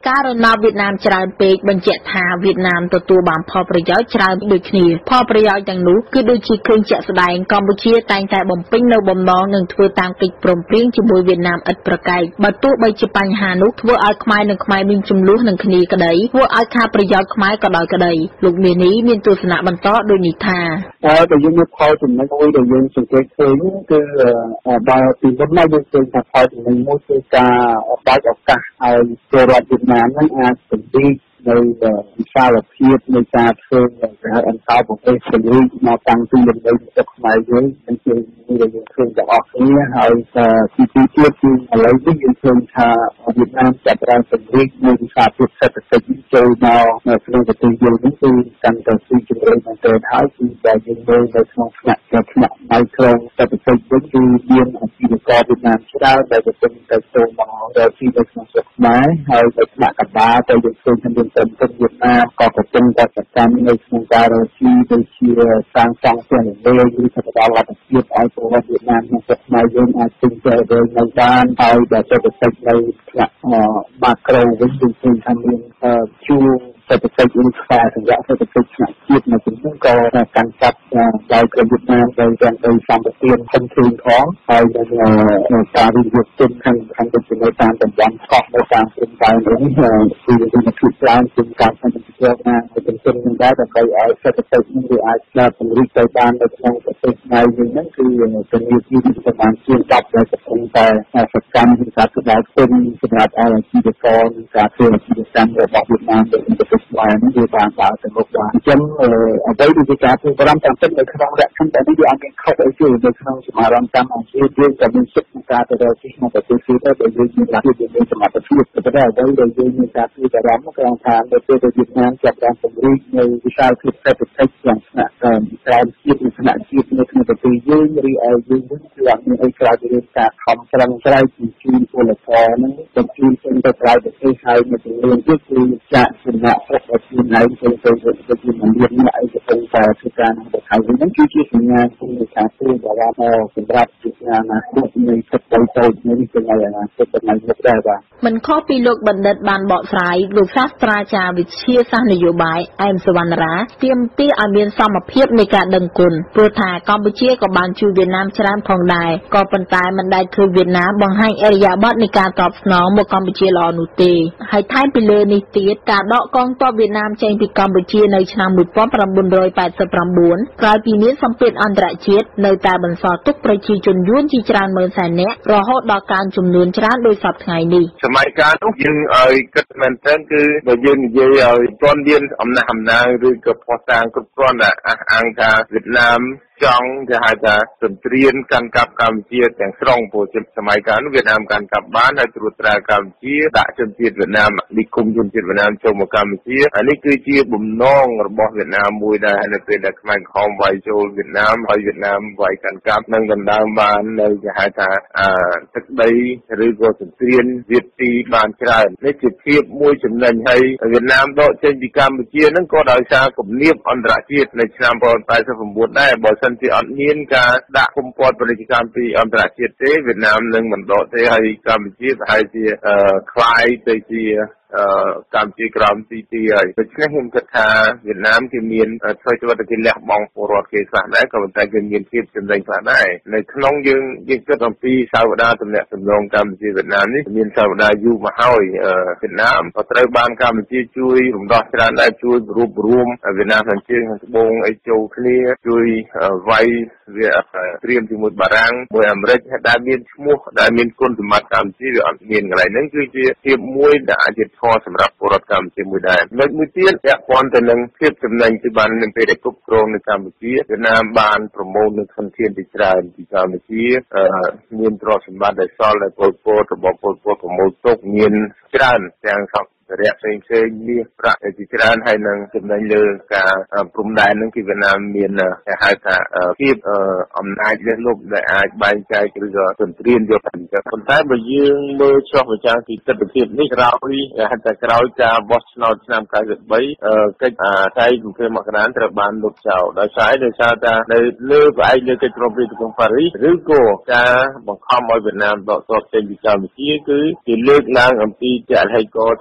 ការរំដោបវៀតណាមច្រើនពេកបញ្ជាក់ថាវៀតណាមទទួលបានផលប្រយោជន៍ច្រើនដូចគ្នាផលប្រយោជន៍ទាំងនោះគឺដូចជាឃើញជាក់ស្ដែងកម្ពុជាតែងតែបំពេញនៅបំណងនឹងធ្វើតាមកិច្ចព្រមព្រៀងជាមួយវៀតណាមឥតប្រកែកបើទោះបីជាបញ្ហានោះធ្វើឲ្យខ្មែរនិងខ្មែរមានចំនួននឹងគ្នាក្តីធ្វើឲ្យខាតប្រយោជន៍ខ្មែរក៏ដោយក្តីលោកមេនីមានទស្សនៈបន្តដូចនេះថាអើតែយើងមានផលចំណេញមួយដែលយើងសង្កេតឃើញគឺបើពីមុនមកយើងឃើញថាផលចំណេញមួយគឺការបើកឱកាសឲ្យពលរដ្ឋវៀតណាមហ្នឹងអាចពង្រីកនៅវិសាលភាពនៃការធ្វើការអន្តរប្រទេសពង្រីកមកតាំងពីលំនៅទឹកខ្មែរយើងនឹងជាមួយដែលយើងឃើញទាំងអស់គ្នាហើយទីទីទៀតគឺឥឡូវនេះយើងឃើញថាវៀតណាមចាប់ផ្ដើមពង្រីកនៅវិសាលភាពសេដ្ឋកិច្ចចូលមកនៅក្នុងប្រទេសយើងនេះគឺកាន់តែស៊ីជម្រៅមែនទែនហើយគឺតែយើងមើលនៅក្នុងថ្នាក់ថ្នាក់ដៃក្រងសេដ្ឋកិច្ចវិញគឺមានអាជីវករវៀតណាមច្រើនដែលកំពុងតែចូលមករកស៊ីនៅក្នុងស្រុកខ្មែរហើយនៅថ្នាក់កណ្ដាលតែយើងឃើញថាមានតែប្រទេសវៀតណាមក៏កំពុងតែសកម្មនៅក្នុងការរកស៊ីដូចជាសាងសង់ផ្ទះល្វែងឬក៏ផ្ដល់លទ្ធភាពឲ្យពលរដ្ឋវៀតណាមក្នុងស្រុកខ្មែរយើងអាចទិញផ្ទះល្វែងនៅបានហើយដែលសេដ្ឋកិច្ចនៅថ្នាក់ម៉ាក្រូវិញគឺឃើញថាមានជួរសេដ្ឋកិច្ចឬខ្សែសង្វាក់សេដ្ឋកិច្ចថ្នាក់ជាតិនៅចំនួនក៏កាន់កាប់ដោយក្រមវៀតណាមដោយទាំងដោយសម្បត្តិធំធេងផងហើយនឹងការវិនិយោគទុនខាងខាងដូចជានៅតាមតំបន់កោះនៅតាមព្រំដែននេះគឺមានភាពឡើងជាការផ្សាយជាណាទៅជំរុញនឹងដែរដើម្បីឲ្យសេដ្ឋកិច្ចនេះវាអាចស្ដាប់ពង្រីកទៅបាននៅក្នុងប្រទេសខ្មែរយើងហ្នឹងគឺជំនាញជាប្រមាណជាងដប់ដែលកំពុងតែសកម្មក្នុងការផ្ដល់ទុនសម្រាប់អាជីវករនិងការធ្វើអាជីវកម្មរបស់វៀតណាមទៅប្រទេសខ្មែរនេះវាបានដើរទៅមុខបានអញ្ចឹងអ្វីដែលជាការធ្វើបារម្ភតាមពិតនៅក្នុងរយៈខណ្ឌនេះវាអត់មានខុសអីទេនៅក្នុងសមារំកម្មអង្គជាតិយើងក៏មានសិទ្ធិក្នុងការទៅរកស៊ីក្នុងប្រទេសទៀតដែរដែលយើងមានលទ្ធភាពមានសមត្ថភាពប៉ុន្តែអ្វីដែលយើងមានការធ្វើបារម្ភគឺថានៅពេលដែលវៀតណាមចាប់ផ្ដើមពង្រីកនៅវិស័យភាពសេដ្ឋកិច្ចយ៉ាងថ្នាក់ក្រោមជាតិនិងថ្នាក់ជាតិនៅក្នុងប្រទេសយើងឬឲ្យយើងវិញគឺអត់មានអីក្រៅពីការខំប្រឹងប្រែងពីជួយពលករហ្នឹងទៅជួយទៅក្រៅប្រទេសហើយមួយចំនួនទៀតគឺចាក់ចំណាក់ស្រុកឲ្យខ្លួនឯងទៅទៅទៅជាមិនមានអ្នកអីទៅតែធ្វើការនឹងទៅហើយហ្នឹងគឺជាសញ្ញានៃការធ្វើបារម្ភសម្រាប់ជាអនាគតនៃសិទ្ធិតូចៗនេះគឺនៅអនាគតនៃមុខដែរបាទមិនខុសពីលោកបណ្ឌិតបានបកស្រាយលោកសាស្ត្រាចារ្យវិទ្យាសាស្ត្រនយោបាយអែមសវណ្ណរាទាមទារឲ្យមានសមភាពនៃការដឹងគុណព្រោះថាកម្ពុជាក៏បានជួយវៀតណាមច្រើនផងដែរក៏ប៉ុន្តែមិនដែលឃើញវៀតណាមបង្ហាញអរិយាប័ត្រនៃការតបស្នងមកកម្ពុជាល្អនោះទេហើយថែមពីលើនេះទៀតការដកកងទ័ពវៀតណាមចេញពីកម្ពុជានៅឆ្នាំmột nghìn chín trăm tám mươi chínក្រោយពីមានសម្ពាធអន្តរជាតិនៅតែបន្សល់ទុកប្រជាជនយួនជាច្រើនម៉ឺនសែននាក់រហូតដល់កើនចំនួនច្រើនដោយសពថ្ងៃនេះសម័យកាលនោះយើងឲ្យគិតមែនទែនគឺបើយើងនិយាយឲ្យទាន់មានអំណះអំណាងឬក៏ផុសតាងគ្រប់គ្រាន់តែអះអាងថាវៀតណាមចង់គេហៅថាសន្ទ្រានកាន់កាប់កម្ពុជាទាំងស្រុងព្រោះសម័យកាលនោះវៀតណាមកាន់កាប់បានហើយត្រួតត្រាកម្ពុជាដាក់ជនជាតិវៀតណាមនិគមជនជាតិវៀតណាមចូលមកកម្ពុជាហើយនេះគឺជាបំណងរបស់វៀតណាមមួយដែរនៅពេលដែលខ្មែរក្រហមវាយចូលវៀតណាមហើយវៀតណាមវាយកាន់កាប់នឹងដណ្ដើមបាននៅគេហៅថាទឹកដីឬក៏សន្ទ្រានវៀតទីបានច្រើននេះជាភាពមួយចំណេញហើយវៀតណាមដកចេញពីកម្ពុជានឹងក៏ដោយសារគំនាបអន្តរជាតិនៅឆ្នាំmột nghìn chín trăm tám mươi chínដែរបើសិនជាអត់មានការដាក់គុំព័ទ្ធពាណិជ្ជកម្មពីអន្តរជាតិទេវៀតណាមនឹងមិនដកទេហើយកម្ពុជាប្រហែលជាคล้ายទៅជាកម្ពុជាក្រោមទីទីហើយដូច្នេះខ្ញុំគិតថាវៀតណាមគេមានធ្វើជាវត្តគេលះបង់ពលរដ្ឋគេខ្លះដែរក៏ប៉ុន្តែគេមានភាពចំណេញខ្លះដែរនៅក្នុងយើងយើងគិតអំពីសាវតាទំនាក់ទំនងកម្ពុជាវៀតណាមនេះមានសាវតាយូរមកហើយវៀតណាមក៏ត្រូវបានកម្ពុជាជួយរំដោះច្រើនដែរជួយរួបរួមវៀតណាមខាងជើងខាងត្បូងអីចូលគ្នាជួយវាយវាត្រៀមជាមួយបារាំងមួយអាមេរិកដែលមានឈ្មោះដែលមានគុណសម្បត្តិកម្ពុជាវាអត់មានកន្លែងហ្នឹងគឺជាភាពមួយដែលអាចធម៌សម្រាប់ពលរដ្ឋកម្ពុជាមួយដែរលើកមួយទៀតពាក់ព័ន្ធទៅនឹងភាពចំណេញពីបាននៅពេលដែលគ្រប់គ្រងនៅកម្ពុជាវៀតណាមបានប្រមូលនៅធនធានជាច្រើនពីកម្ពុជាមានទ្រព្យសម្បត្តិដែលសល់ដែលពលពតរបស់ពលពតប្រមូលទុកមានច្រើនទាំងសពរយៈផ្សេងផ្សេងមាសប្រាក់ជាច្រើនហើយនឹងចំណេញលើការព្រំដែននឹងគឺវៀតណាមមានគេហៅថាភាពអំណាចលើសលប់ដែលអាចបែងចែកឬក៏សន្ទ្រានយកទៅប៉ុន្តែបើយើងមើលឆ្លោះប្រចាំពីទស្សនវិជ្ជានេះក្រោយហៅថាក្រោយការបោះឆ្នោតឆ្នាំ九mươi baកិច្ចថ្ងៃยี่สิบមករាត្រូវបានលុបចោលដោយសារដោយសារថានៅលើផ្អែកលើកិច្ចព្រមព្រៀងទីក្រុងប៉ារីសឬក៏ការបង្ខំឲ្យវៀតណាមដកទ័ពចេញពីកម្ពុជាគឺជាលើកឡើងអំពីចលហេតុករថាវៀត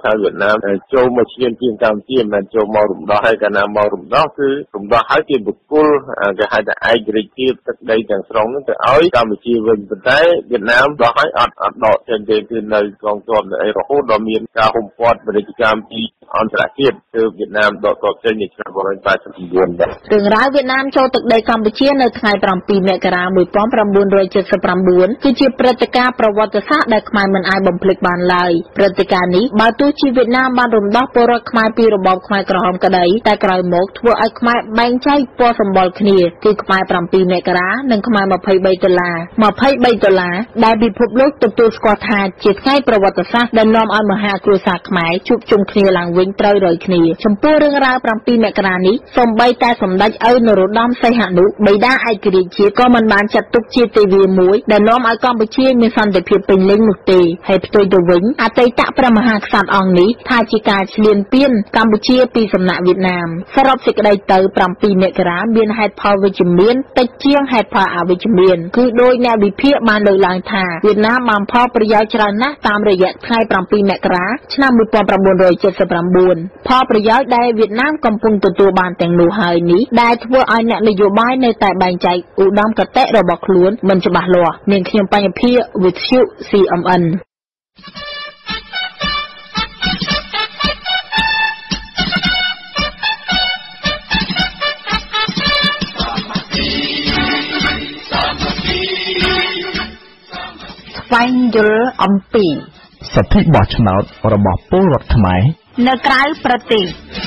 ណាមចូលមកឈានជាងកម្ពុជាមិនចូលមករំដោះហើយកាលណាមករំដោះគឺរំដោះហើយជាបុគ្គលគេហៅថាឯករាជ្យភាពទឹកដីទាំងស្រុងនោះទៅឲ្យកម្ពុជាវិញប៉ុន្តែវៀតណាមដោះហើយអត់អត់ដកចេញទេគឺនៅកងទ័ពនៅអីរហូតដល់មានការហុំព័ទ្ធពាណិជ្ជកម្មពីអន្តរជាតិគឺវៀតណាមដកទ័ពចេញនៅឆ្នាំmột nghìn chín trăm tám mươi chínដែររឿងរ៉ាវវៀតណាមចូលទឹកដីកម្ពុជានៅថ្ងៃប្រាំពីរមករាmột nghìn chín trăm bảy mươi chínគឺជាព្រឹត្តិការណ៍ប្រវត្តិសាស្ត្រដែលខ្មែរមិនអាចបំភ្លេចបានឡើយព្រឹត្តិការណ៍នេះបើទោះជាវៀតណាមបានរំដោះពលរដ្ឋខ្មែរពីរបបខ្មែរក្រហមក្តីតែក្រោយមកធ្វើឲ្យខ្មែរបែងចែកពណ៌សម្បុរគ្នាគឺខ្មែរប្រាំពីរមករានិងខ្មែរម្ភៃបីដុល្លារម្ភៃបីដុល្លារដែលពិភពលោកទទួលស្គាល់ថាជាថ្ងៃប្រវត្តិសាស្ត្រដែលនាំឲ្យមហាគ្រួសារខ្មែរជួបជុំគ្នាឡើងវិញត្រូវរយគ្នាចំពោះរឿងរ៉ាវប្រាំពីរមករានេះសូម្បីតែសម្ដេចឪនរោត្តមសីហនុបិតាឯករាជ្យជាតិក៏មិនបានចាត់ទុកជាទិវាមួយដែលនាំឲ្យកម្ពុជាមានសន្តិភាពពេញលេញនោះទេហើយផ្ទុយទៅវិញអតីតព្រះមហាក្សត្រអង្គនេះថាជាការឈ្លានពានកម្ពុជាពីសំណាក់វៀតណាមសរុបសេចក្តីទៅប្រាំពីរមករាមានហេតុផលវិជ្ជមានតិចជាងហេតុផលអវិជ្ជមានគឺដោយអ្នកវិភាគបានលើកឡើងថាវៀតណាមបានផលប្រយោជន៍ច្រើនណាស់តាមរយៈថ្ងៃប្រាំពីរមករាឆ្នាំmột nghìn chín trăm bảy mươi chínផលប្រយោជន៍ដែលវៀតណាមកំពុងទទួលបានទាំងនោះហើយនេះដែលធ្វើឲ្យអ្នកនយោបាយនៅតែបែងចែកឧត្តមគតិរបស់ខ្លួនមិនច្បាស់លាស់នាងខ្ញុំបញ្ញភាវិទ្យុ C M Nស្វែងយល់អំពីសិទ្ធិបោះឆ្នោតរបស់ពលរដ្ឋខ្មែរនៅក្រៅប្រទេស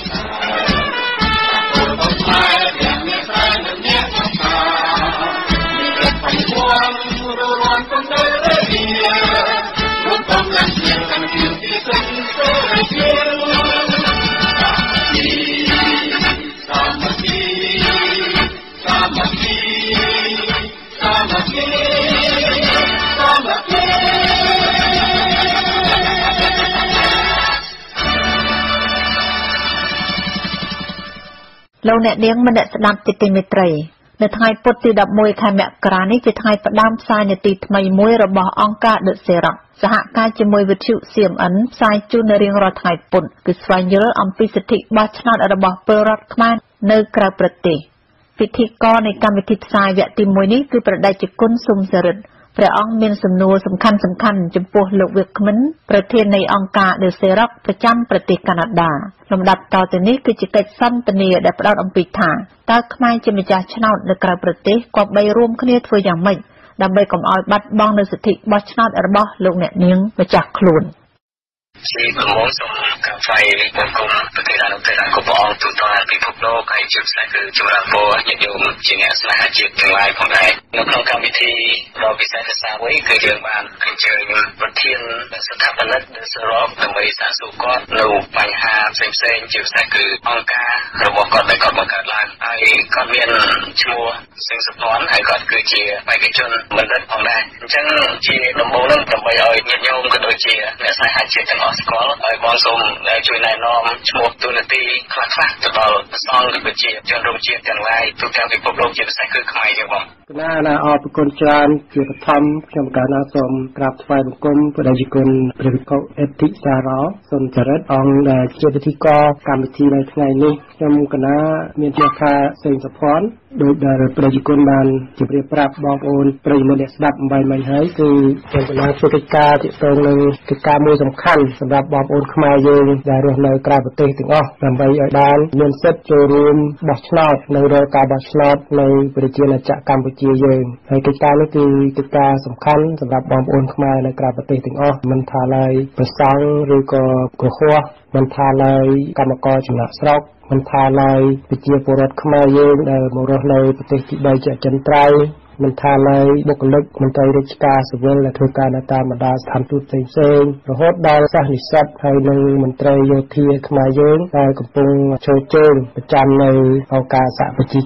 លោកអ្នកនាងមនស្ដាប់ជាទីមេត្រីនៅថ្ងៃពុធទីដប់មួយខែមករានេះជាថ្ងៃផ្ដើមផ្សាយនាទីថ្មីមួយរបស់អង្គការ The Xerox សហការជាមួយវិទ្យុ C M N ផ្សាយជូននៅរៀងរាល់ថ្ងៃពុធគឺស្វែងយល់អំពីសិទ្ធិបោះឆ្នោតរបស់ពលរដ្ឋខ្មែរនៅក្រៅប្រទេសពិធីករនៃកម្មវិធីផ្សាយវគ្គទីមួយនេះគឺប្រដេជគុណស៊ុំសរិទ្ធព្រះអង្គមានសំណួរសំខាន់សំខាន់ចំពោះលោកវិក្មិនប្រធាននៃអង្គការ The Xerox ប្រចាំប្រទេសកាណាដាលំដាប់តទៅនេះគឺជាកិច្ចសន្ទនាដែលផ្ដោតអំពីថាតើខ្មែរជាម្ចាស់ឆ្នោតនៅក្រៅប្រទេសគប្បីរួមគ្នាធ្វើយ៉ាងម៉េចដើម្បីកុំឲ្យបាត់បង់នូវសិទ្ធិបោះឆ្នោតរបស់លោកអ្នកនាងម្ចាស់ខ្លួនជាប្រមូលសូមកាហ្វេបង្គំប្រទេសអនុប្រទេសអង្គព្រះអង្គទូទាំងពិភពលោកហើយជាពិសេសគឺចម្រើនពរញាតិញោមជាអ្នកស្នេហាជាតិទាំងឡាយផងដែរនៅក្នុងកម្មវិធីដ៏ពិសេសសាមួយគឺយើងបានអញ្ជើញប្រធានស្ថាបនិកសរុបដើម្បីសាកសួរគាត់នៅបញ្ហាផ្សេងផ្សេងជាពិសេសគឺអង្គការរបស់គាត់ដែលគាត់បង្កើតឡើងហើយគាត់មានឈ្មោះសិង្ហសុភ័ណ្ឌហើយគាត់គឺជាបេក្ខជនបណ្ឌិតផងដែរអញ្ចឹងជាដំបូងនឹងដើម្បីឲ្យញាតិញោមក៏ដូចជាអ្នកស្នេហាជាតិទាំងអស់ស្គាល់ហើយបងសូមជួយណែនាំឈ្មោះទូនាទីខ្លះៗទៅដល់សង្ឃឬជាជនរួមជាតិទាំងឡាយទូទាំងពិភពលោកជាពិសេសគឺខ្មែរយើងបងគណៈណាអរគុណច្រើនជាបឋមខ្ញុំកណាសូមក្រាបថ្វាយបង្គំព្រះរាជគុណព្រះវិកុអេតិសារ៉សុនចរិតអង្គដែលជាពិធីករកម្មវិធីនៅថ្ងៃនេះខ្ញុំកណាមានជាថាសេងសុភ័ណ្ឌដោយដែលព្រះរាជគុណបានជម្រាបប្រាប់បងប្អូនប្រិយមិត្តអ្នកស្ដាប់អំបីមិញហើយគឺខ្ញុំកណាធ្វើកិច្ចការទាក់ទងនឹងកិច្ចការមួយសំខាន់សម្រាប់បងប្អូនខ្មែរយើងដែលរស់នៅក្រៅប្រទេសទាំងអស់ដើម្បីឲ្យបានមានសិទ្ធិចូលរួមបោះឆ្នោតនៅរាល់ការបោះឆ្នោតនៅប្រជាណាចក្រកម្ពុជាយើងហើយកិច្ចការនេះគឺកិច្ចការសំខាន់សម្រាប់បងប្អូនខ្មែរនៅក្រៅប្រទេសទាំងអស់មិនថាឡើយប្រសង់ឬក៏គ្រហស្ថមិនថាឡើយកម្មករចំណាក់ស្រុកមិនថាឡើយប្រជាពលរដ្ឋខ្មែរយើងដែលមករស់នៅប្រទេសទីបីជាអចិន្ត្រៃយ៍មិនថាឡើយបុគ្គលិកមន្ត្រីរាជការស៊ីវិលដែលធ្វើការនៅតាមបណ្ដាស្ថានទូតផ្សេងៗរហូតដល់សិស្សនិស្សិតហើយនិងមន្ត្រីយោធាខ្មែរយើងដែលកំពុងចូលជើងប្រចាំនៅអង្គការសហប្រជាជាតិ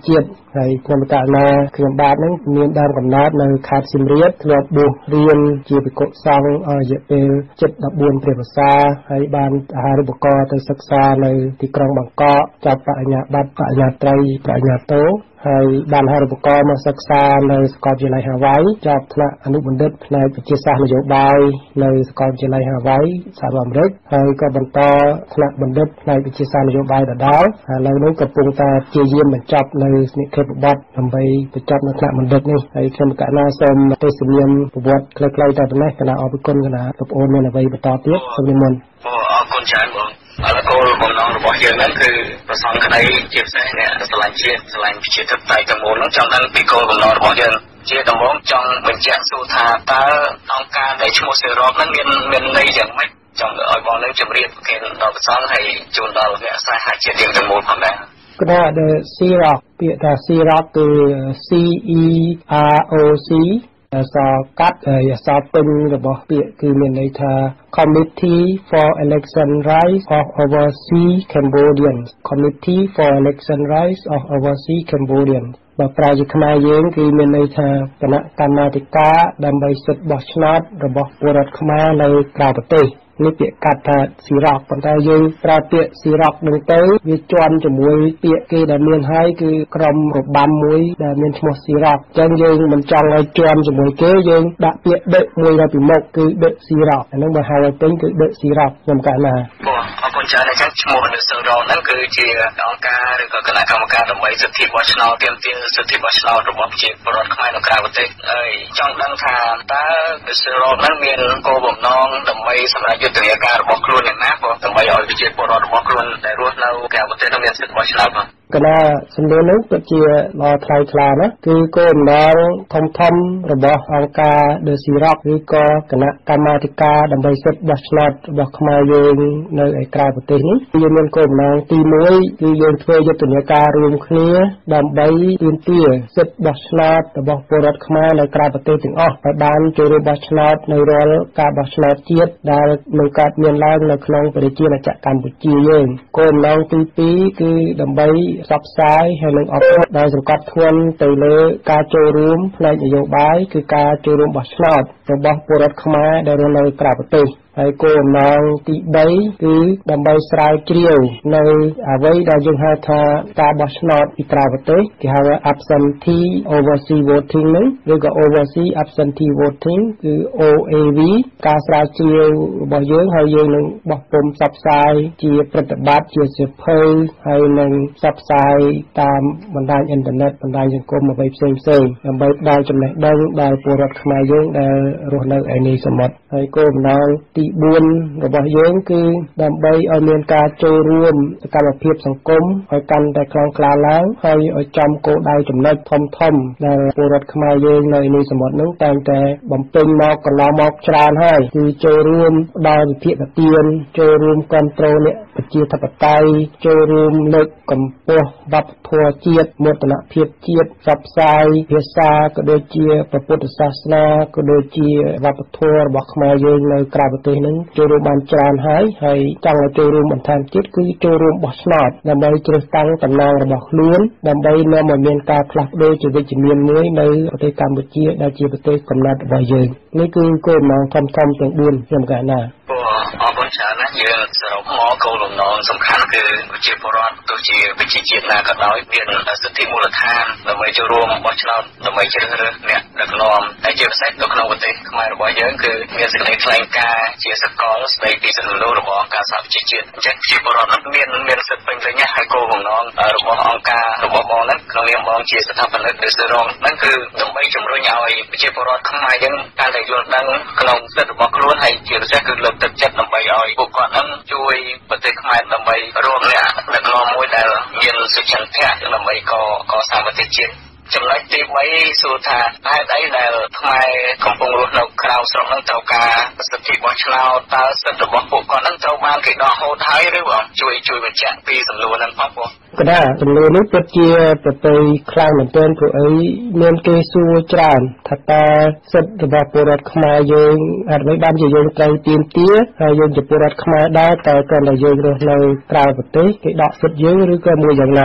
ហើយខ្ញុំកណាខ្ញុំបាទហ្នឹងមានដើមកំណើតនៅខេត្តសៀមរាបធ្លាប់បួសរៀនជាភិក្ខុសង្ឃអស់រយៈពេលជិតដប់បួនព្រះវស្សាហើយបានអាហារូបករណ៍ទៅសិក្សានៅទីក្រុងបាងកកចាប់បរិញ្ញាបត្របរិញ្ញាត្រីបរិញ្ញាតោហើយបានអាហារូបករណ៍មកសិក្សានៅសាកលវិទ្យាល័យហាវ៉ៃចាប់ថ្នាក់អនុបណ្ឌិតផ្នែកវិទ្យាសាស្ត្រនយោបាយនៅសាកលវិទ្យាល័យហាវ៉ៃសហរដ្ឋអាមេរិកហើយក៏បន្តថ្នាក់បណ្ឌិតផ្នែកវិទ្យាសាស្ត្រនយោបាយដដែលហើយឥឡូវនេះកំពុងតែព្យាយាមបញ្ចប់នៅនិក្ខេបបទដើម្បីបញ្ចប់នៅថ្នាក់បណ្ឌិតនេះហើយខ្ញុំកណាសូមទេសនាមប្រវត្តិខ្លីៗតែប៉ុណ្ណេះកណាអរគុណកណាលោកប្អូនមានអ្វីបន្តទៀតសូមនិមន្តអរគុណច្រើនបងអរគុណបំណងរបស់យើងហ្នឹងគឺប្រសងក្តីជាពិសេសអ្នកស្រឡាញ់ជាតិស្រឡាញ់ប្រជាធិបតេយ្យទាំងមូលហ្នឹងចង់ដឹងពីគោលបំណងរបស់យើងជាដំបូងចង់បញ្ជាក់សួរថាតើអង្គការដែលឈ្មោះសេរ៉ុបហ្នឹងមានមានន័យយ៉ាងម៉េចចង់ឲ្យបងនឹងជម្រាបប្រកេនដល់ប្រសងហើយជូនដល់អ្នកសហជាតិយើងទាំងមូលផងដែរគណៈដែល C R O C ពាក្យថា C R O C គឺ C E R O C អក្សរកាត់ហើយអក្សរពេញរបស់ពាក្យគឺមានន័យថា Committee for Election Rights of Overseas Cambodians Committee for Election Rights of Overseas Cambodians បើប្រែជាខ្មែរយើងគឺមានន័យថាគណៈកម្មាធិការដើម្បីសិទ្ធិបោះឆ្នោតរបស់ពលរដ្ឋខ្មែរនៅក្រៅប្រទេសនេះពាក្យកាត់ថាស៊ីរ៉ុកប៉ុន្តែយើងប្រើពាក្យស៊ីរ៉ុកនឹងទៅវាជាន់ជាមួយពាក្យគេដែលមានហើយគឺក្រុមរបាំមួយដែលមានឈ្មោះស៊ីរ៉ុកអញ្ចឹងយើងមិនចង់ឲ្យជាន់ជាមួយគេយើងដាក់ពាក្យដឹកមួយនៅពីមុខគឺដឹកស៊ីរ៉ុកអានឹងបើហៅឲ្យពេញគឺដឹកស៊ីរ៉ុកខ្ញុំកណាបងអរគុណច្រើនអញ្ចឹងឈ្មោះដឹកស៊ីរ៉ុកហ្នឹងគឺជាអង្គការឬក៏គណៈកម្មការដើម្បីសិទ្ធិបោះឆ្នោតទាមទារសិទ្ធិបោះឆ្នោតរបស់ប្រជាពលរដ្ឋខ្មែរនៅក្រៅប្រទេសហើយចង់ដឹងថាតើដឹកស៊ីរ៉ុកហ្នឹងមានគោលបំណងដើម្បីសម្រាប់យុទ្ធនាការរបស់ខ្លួនយ៉ាងណាក៏ដើម្បីឲ្យប្រជាពលរដ្ឋរបស់ខ្លួនដែលរស់នៅក្រៅប្រទេសនឹងមានសិទ្ធិបោះឆ្នោតផងកណាសំណួរនេះពិតជាល្អថ្លៃថ្លាណាស់គឺគោលបំណងធំធំរបស់អង្គការ The Siroc ឬក៏គណៈកម្មាធិការដើម្បីសិទ្ធិបោះឆ្នោតរបស់ខ្មែរយើងនៅឯក្រៅប្រទេសនេះគឺមានគោលបំណងទីមួយគឺយើងធ្វើយុទ្ធនាការរួមគ្នាដើម្បីទាមទារសិទ្ធិបោះឆ្នោតរបស់ពលរដ្ឋខ្មែរនៅក្រៅប្រទេសទាំងអស់ឲ្យបានចូលរួមបោះឆ្នោតនៅរាល់ការបោះឆ្នោតជាតិដែលនឹងកើតមានឡើងនៅក្នុងប្រជាជាតិកម្ពុជាយើងគោលបំណងទីពីរគឺដើម្បីផ្សព្វផ្សាយហើយនឹងអប់រំដោយសង្កត់ធ្ងន់ទៅលើការចូលរួមផ្នែកនយោបាយគឺការចូលរួមបោះឆ្នោតរបស់ពលរដ្ឋខ្មែរដែលរស់នៅក្រៅប្រទេសហើយគោលបំណងទីបីគឺដើម្បីស្រាវជ្រាវនៅអ្វីដែលយើងហៅថាការបោះឆ្នោតពីក្រៅប្រទេសគេហៅថា absentee overseas voting ហ្នឹងឬក៏ overseas absentee voting គឺ O A V ការស្រាវជ្រាវរបស់យើងហើយយើងនឹងបោះពុម្ពផ្សព្វផ្សាយជាប្រតិបត្តិជាសៀវភៅហើយនឹងផ្សព្វផ្សាយតាមបណ្ដាញអ៊ីនធឺណិតបណ្ដាញសង្គមអ្វីផ្សេងផ្សេងដើម្បីផ្ដល់ចំណេះដឹងដល់ពលរដ្ឋខ្មែរយើងដែលរស់នៅឯនេះសមុទ្រហើយគោលបំណងទីបួនរបស់យើងគឺដើម្បីឲ្យមានការចូលរួមសកម្មភាពសង្គមឲ្យកាន់តែខ្លាំងក្លាឡើងហើយឲ្យចំគោលដៅចំណុចធំធំដែលពលរដ្ឋខ្មែរយើងនៅនេះសមុទ្រនឹងតែងតែបំពេញមកកន្លងមកច្រើនហើយគឺចូលរួមដល់វិភាគទានចូលរួមគ្រប់គ្រងអ្នកប្រជាធិបតេយ្យចូលរួមលើកកម្ពស់វប្បធម៌ជាតិមោទនភាពជាតិផ្សព្វផ្សាយភាសាក៏ដូចជាព្រះពុទ្ធសាសនាក៏ដូចជាវប្បធម៌របស់ខ្មែរយើងនៅក្រៅប្រទេសនឹងចូលរួមបានច្រើនហើយហើយចង់ឲ្យចូលរួមបន្ថែមទៀតគឺចូលរួមបោះឆ្នោតដើម្បីជ្រើសតាំងតំណែងរបស់ខ្លួនដើម្បីនាំឲ្យមានការផ្លាស់ប្ដូរជាវិជ្ជមានមួយនៅប្រទេសកម្ពុជាដែលជាប្រទេសកំណើតរបស់យើងនេះគឺគោលបំណងធំៗទាំងបួនខ្ញុំកណាអរគុណច្រើនណាស់យើងសរុបមកគោលបំណងសំខាន់គឺប្រជាពលរដ្ឋទោះជាប្រជាជាតិណាក៏ដោយមានសិទ្ធិមូលដ្ឋានដើម្បីចូលរួមបោះឆ្នោតដើម្បីជ្រើសរើសអ្នកដឹកនាំតែជាពិសេសនៅក្នុងប្រទេសខ្មែររបស់យើងគឺមានសេចក្តីថ្លែងការណ៍ជាសកលស្តីពីសិទ្ធិមនុស្សរបស់អង្គការសហប្រជាជាតិអញ្ចឹងប្រជាពលរដ្ឋមានមានសិទ្ធិពេញលេញហើយគោលបំណងរបស់អង្គការរបស់បងហ្នឹងក្នុងនាមបងជាស្ថាបនិកឬសរងហ្នឹងគឺដើម្បីជំរុញឲ្យប្រជាពលរដ្ឋខ្មែរយើងកាន់តែយល់ដឹងក្នុងសិទ្ធិរបស់ខ្លួនហើយជាពិសេសគឺលើកទឹកចិត្តដើម្បីឲ្យពួកគាត់នឹងជួយប្រទេសខ្មែរដើម្បីរកអ្នកដឹកនាំមួយដែលមានសុចរិតដើម្បីកកសាងប្រទេសជាតិចំណុចទីបីសួរថាហេតុអីដែលខ្មែរកំពុងរស់នៅក្រៅស្រុកនឹងត្រូវការសិទ្ធិបោះឆ្នោតតើសិទ្ធិរបស់ពួកគាត់នឹងត្រូវបានគេដកហូតហើយឬក៏ជួយជួយបញ្ជាក់ពីសំណួរនឹងផងបងកណ្ដាលសំណួរនេះពិតជាប្រតិខ្លាំងមែនទែនព្រោះអីមានគេសួរច្រើនថាតើសិទ្ធិរបស់ពលរដ្ឋខ្មែរយើងអាចមិនបានជាយើងត្រូវទាមទារហើយយើងជាពលរដ្ឋខ្មែរដែរតែគ្រាន់តែយើងរស់នៅក្រៅប្រទេសគេដកសិទ្ធិយើងឬក៏មួយយ៉ាងណា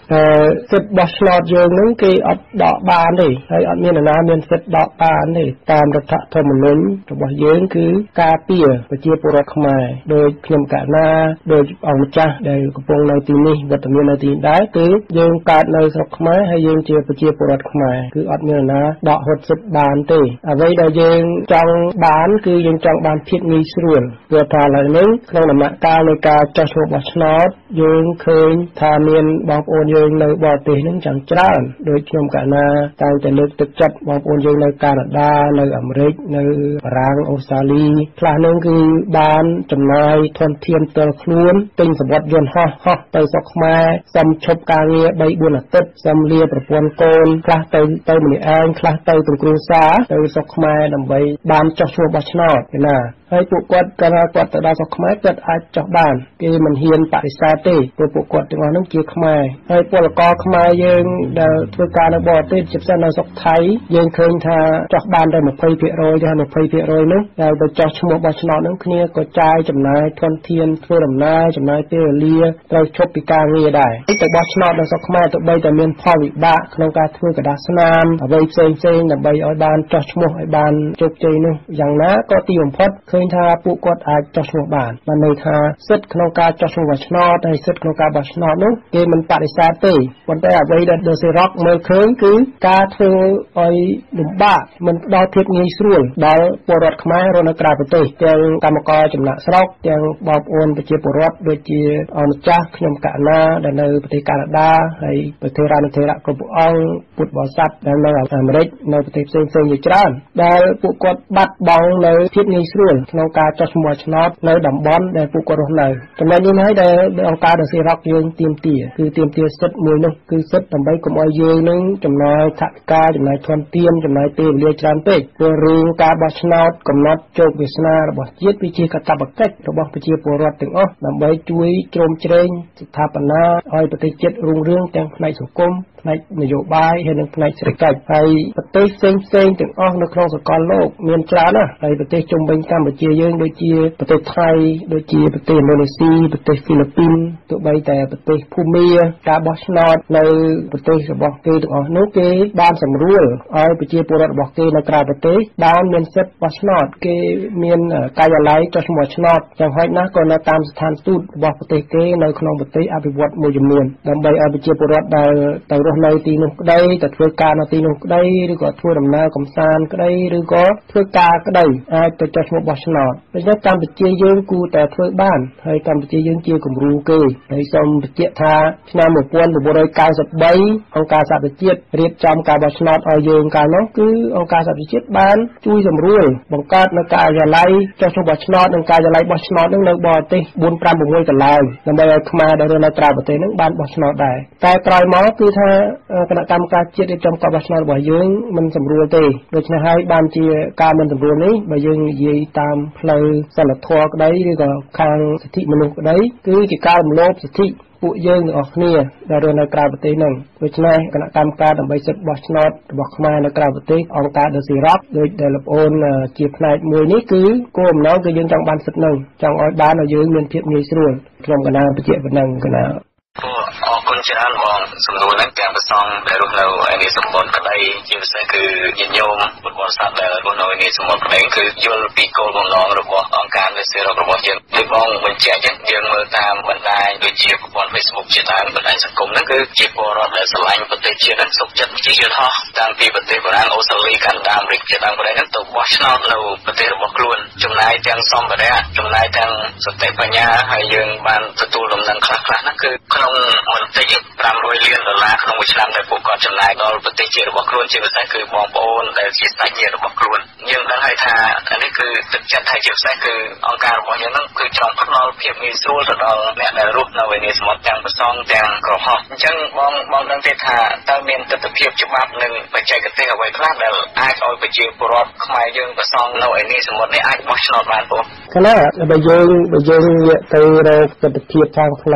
សិទ្ធិបោះឆ្នោតយើងនឹងគេអត់ដកបានទេហើយអត់មាននរណាមានសិទ្ធិដកបានទេតាមរដ្ឋធម្មនុញ្ញរបស់យើងគឺការពារប្រជាពលរដ្ឋខ្មែរដោយខ្ញុំកណាដោយអង្គម្ចាស់ដែលកំពុងនៅទីនេះវត្តមាននៅទីនេះដែរគឺយើងកើតនៅស្រុកខ្មែរហើយយើងជាប្រជាពលរដ្ឋខ្មែរគឺអត់មាននរណាដកហូតសិទ្ធិបានទេអ្វីដែលយើងចង់បានគឺយើងចង់បានភាពងាយស្រួលព្រោះថាឥឡូវនេះក្នុងដំណាក់កាលនៃការចោះឈ្មោះបោះឆ្នោតយើងឃើញថាមានបងប្អូនយើងនៅបរទេសនឹងchẳngច្រើនដោយខ្ញុំកណាតែងតែលើកទឹកចិត្តបងប្អូនយើងនៅកាណាដានៅអាមេរិកនៅបារាំងអូស្ត្រាលីខ្លះនឹងគឺបានចំណាយធនធានផ្ទាល់ខ្លួនទិញសម្បត្តិយន្តហោះហោះទៅស្រុកខ្មែរសុំឈប់ការងារ 3 4 អាទិត្យសុំលាប្រពន្ធកូនខ្លះទៅទៅម្នាក់ឯងខ្លះទៅទាំងគ្រួសារទៅស្រុកខ្មែរដើម្បីបានចោះឈ្មោះបោះឆ្នោតឯណាហើយពួកគាត់កាលគាត់ទៅដល់ស្រុកខ្មែរគាត់អាចចោះបានគេមិនហ៊ានបដិសេធទេព្រោះពួកគាត់ទាំងអស់នោះជាខ្មែរហើយពលករខ្មែរយើងដែលធ្វើការនៅបរទេសជាពិសេសនៅស្រុកថៃយើងឃើញថាចោះបានតែ 20% ទេ 20% នោះដែលទៅចោះឈ្មោះបោះឆ្នោតនោះគ្នាក៏ចាយចំណាយធនធានធ្វើដំណើរចំណាយពេលវេលាត្រូវឈប់ពីការងារដែរទៅបោះឆ្នោតនៅស្រុកខ្មែរទោះបីតែមានផលវិបាកក្នុងការធ្វើกระดาษស្នាមអ្វីផ្សេងៗដើម្បីឲ្យបានចោះឈ្មោះឲ្យបានជោគជ័យនោះយ៉ាងណាក៏ទីបំផុតឃើញថាពួកគាត់អាចចោះឈ្មោះបានបានន័យថាសិទ្ធិក្នុងការចោះឈ្មោះបោះឆ្នោតហើយសិទ្ធិក្នុងការបោះឆ្នោតនោះគេមិនបដិសេធទេប៉ុន្តែអ្វីដែលដឺសេរ៉ុកមើលឃើញគឺការធ្វើឲ្យលំបាកមិនផ្ដល់ភាពងាយស្រួលដល់ពលរដ្ឋខ្មែររស់នៅក្រៅប្រទេសទាំងកម្មករចំណាក់ស្រុកទាំងបងប្អូនប្រជាពលរដ្ឋដូចជាអង្គម្ចាស់ខ្ញុំកណាដែលនៅប្រទេសកាណាដាហើយប្រទេសរានធិរៈគ្រប់អង្គពុទ្ធបរិស័ទដែលនៅអាមេរិកនៅប្រទេសផ្សេងៗជាច្រើនដែលពួកគាត់បាត់បង់នៅភាពងាយស្រួលក្នុងការចោះឈ្មោះឆ្នោតនៅតំបន់ដែលពួកគាត់រស់នៅចំណុចនេះហើយដែលអង្គការដឺសេរ៉ុកយើងទាមទារគឺទាមទារសិទ្ធិមួយនោះគឺសិទ្ធិដើម្បីកុំឲ្យយើងនឹងចំណាយថវិកាចំណាយធនធានចំណាយពេលវេលាច្រើនពេកព្រោះរឿងការបោះឆ្នោតកំណត់ជោគវាសនារបស់ជាតិវាជាកាតព្វកិច្ចរបស់ប្រជាពលរដ្ឋទាំងអស់ដើម្បីជួយជ្រោមជ្រែងស្ថាបនាឲ្យប្រទេសជាតិរុងរឿងទាំងផ្នែកសង្គមផ្នែកនយោបាយហើយនិងផ្នែកសេដ្ឋកិច្ចហើយប្រទេសផ្សេងផ្សេងទាំងអស់នៅក្នុងសកលលោកមានច្រើនណាស់ហើយប្រទេសជុំវិញកម្ពុជាយើងដូចជាប្រទេសថៃដូចជាប្រទេសឥណ្ឌូនេស៊ីប្រទេសហ្វីលីពីនទោះបីតែប្រទេសភូមាការបោះឆ្នោតនៅប្រទេសរបស់គេទាំងអស់នោះគេបានសម្រួលឲ្យប្រជាពលរដ្ឋរបស់គេនៅក្រៅប្រទេសបានមានសិទ្ធិបោះឆ្នោតគេមានការិយាល័យចុះឈ្មោះឆ្នោតយ៉ាងហោចណាស់ក៏នៅតាមស្ថានទូតរបស់ប្រទេសគេនៅក្នុងប្រទេសអភិវឌ្ឍន៍មួយចំនួនដើម្បីឲ្យប្រជាពលរដ្ឋដែលទៅរស់នៅទីនោះក្តីទៅធ្វើការនៅទីនោះក្តីឬក៏ធ្វើដំណើរកម្សាន្តក្តីឬក៏ធ្វើការក្តីអាចទៅចុះឈ្មោះបោះឆ្នោតដូច្នេះកម្ពុជាយើងគួរតែធ្វើបានហើយកម្ពុជាយើងជាគំរូគេហើយសូមបញ្ជាក់ថាឆ្នាំmột nghìn chín trăm chín mươi baអង្គការសហប្រជាជាតិរៀបចំការបោះឆ្នោតឲ្យយើងកាលនោះគឺអង្គការសហប្រជាជាតិបានជួយសម្រួលបង្កើតនៅការិយាល័យចុះឈ្មោះបោះឆ្នោតនិងការិយាល័យបោះឆ្នោតនឹងនៅបរទេសbốn, năm, sáuកន្លែងដើម្បីឲ្យខ្មែរដែលរស់នៅក្រៅប្រទេសនឹងបានបោះឆ្នោតដែរតែក្រោយមកគឺថាគណៈកម្មការជាតិរៀបចំការបោះឆ្នោតរបស់យើងមិនសម្រួលទេដូច្នេះហើយបានជាការមិនសម្រួលនេះបើយើងនិយាយតាមផ្លូវសិលធម៌ក្តីឬក៏ខាងសិទ្ធិមនុស្សក្តីគឺជាការរំលោភសិទ្ធិពួកយើងទាំងអស់គ្នាដែលរស់នៅក្រៅប្រទេសហ្នឹងដូច្នេះគណៈកម្មការដើម្បីសិទ្ធិបោះឆ្នោតរបស់ខ្មែរនៅក្រៅប្រទេសអង្គការដឺសេរ៉ុកដូចដែលលោកអូនជាផ្នែកមួយនេះគឺគោលបំណងគឺយើងចង់បានសិទ្ធិហ្នឹងចង់ឲ្យបានឲ្យយើងមានភាពងាយស្រួលក្នុងគណៈបញ្ជាប៉ុណ្ណឹងគណៈអរគុណច្រើនបងសំណួរនេះទាំងប្រសងដែលរស់នៅឯនេះសម្បត្តិក្តីជាពិសេសគឺញាតិញោមពុទ្ធបរិស័ទដែលរស់នៅឯនេះសម្បត្តិក្តីគឺយល់ពីគោលបំណងរបស់អង្គការដឺសេរ៉ុករបស់យើងដូចបងបញ្ជាក់ចឹងយើងមើលតាមបណ្ដាញដូចជាប្រព័ន្ធ Facebook ជាដើមបណ្ដាញសង្គមហ្នឹងគឺជាពលរដ្ឋដែលស្រឡាញ់ប្រទេសជាតិនិងសុខចិត្តជាយន្តហោះតាំងពីប្រទេសបារាំងអូស្ត្រាលីកាណាដាអាមេរិកជាដើមប្រទេសហ្នឹងទៅបោះឆ្នោតនៅប្រទេសរបស់ខ្លួនចំណាយទាំងសម្ភារៈចំណាយទាំងសតិបញ្ញាហើយយើងបានទទួលដំណឹងខ្លះៗហ្នឹងគឺក្នុងមិនតិច500លានដុល្លារក្នុងមួយឆ្នាំដែលពួកគាត់ចំណាយដល់ប្រទេសជាតិរបស់ខ្លួនជាពិសេសគឺបងប្អូនដែលជាសាច់ញាតិរបស់ខ្លួនយើងដឹងហើយថានេះគឺទឹកចិត្តហើយជាពិសេសគឺអង្គការរបស់យើងហ្នឹងគឺចង់ផ្ដល់ភាពងាយស្រួលទៅដល់អ្នកដែលរស់នៅឯនេះសមុទ្រទាំងប្រសងទាំងក្រហមអញ្ចឹងបងបងដឹងទេថាតើមានទស្សនវិជ្ជាច្បាប់និងបច្ចេកទេសអ្វីខ្លះដែលអាចឲ្យប្រជាពលរដ្ឋខ្មែរយើងប្រសងនៅឯនេះសមុទ្រនេះអាចបោះឆ្នោតបានបងគណៈបើយើងបើយើងងាកទៅរកទស្សនវិជ្ជាខាងផ្នែក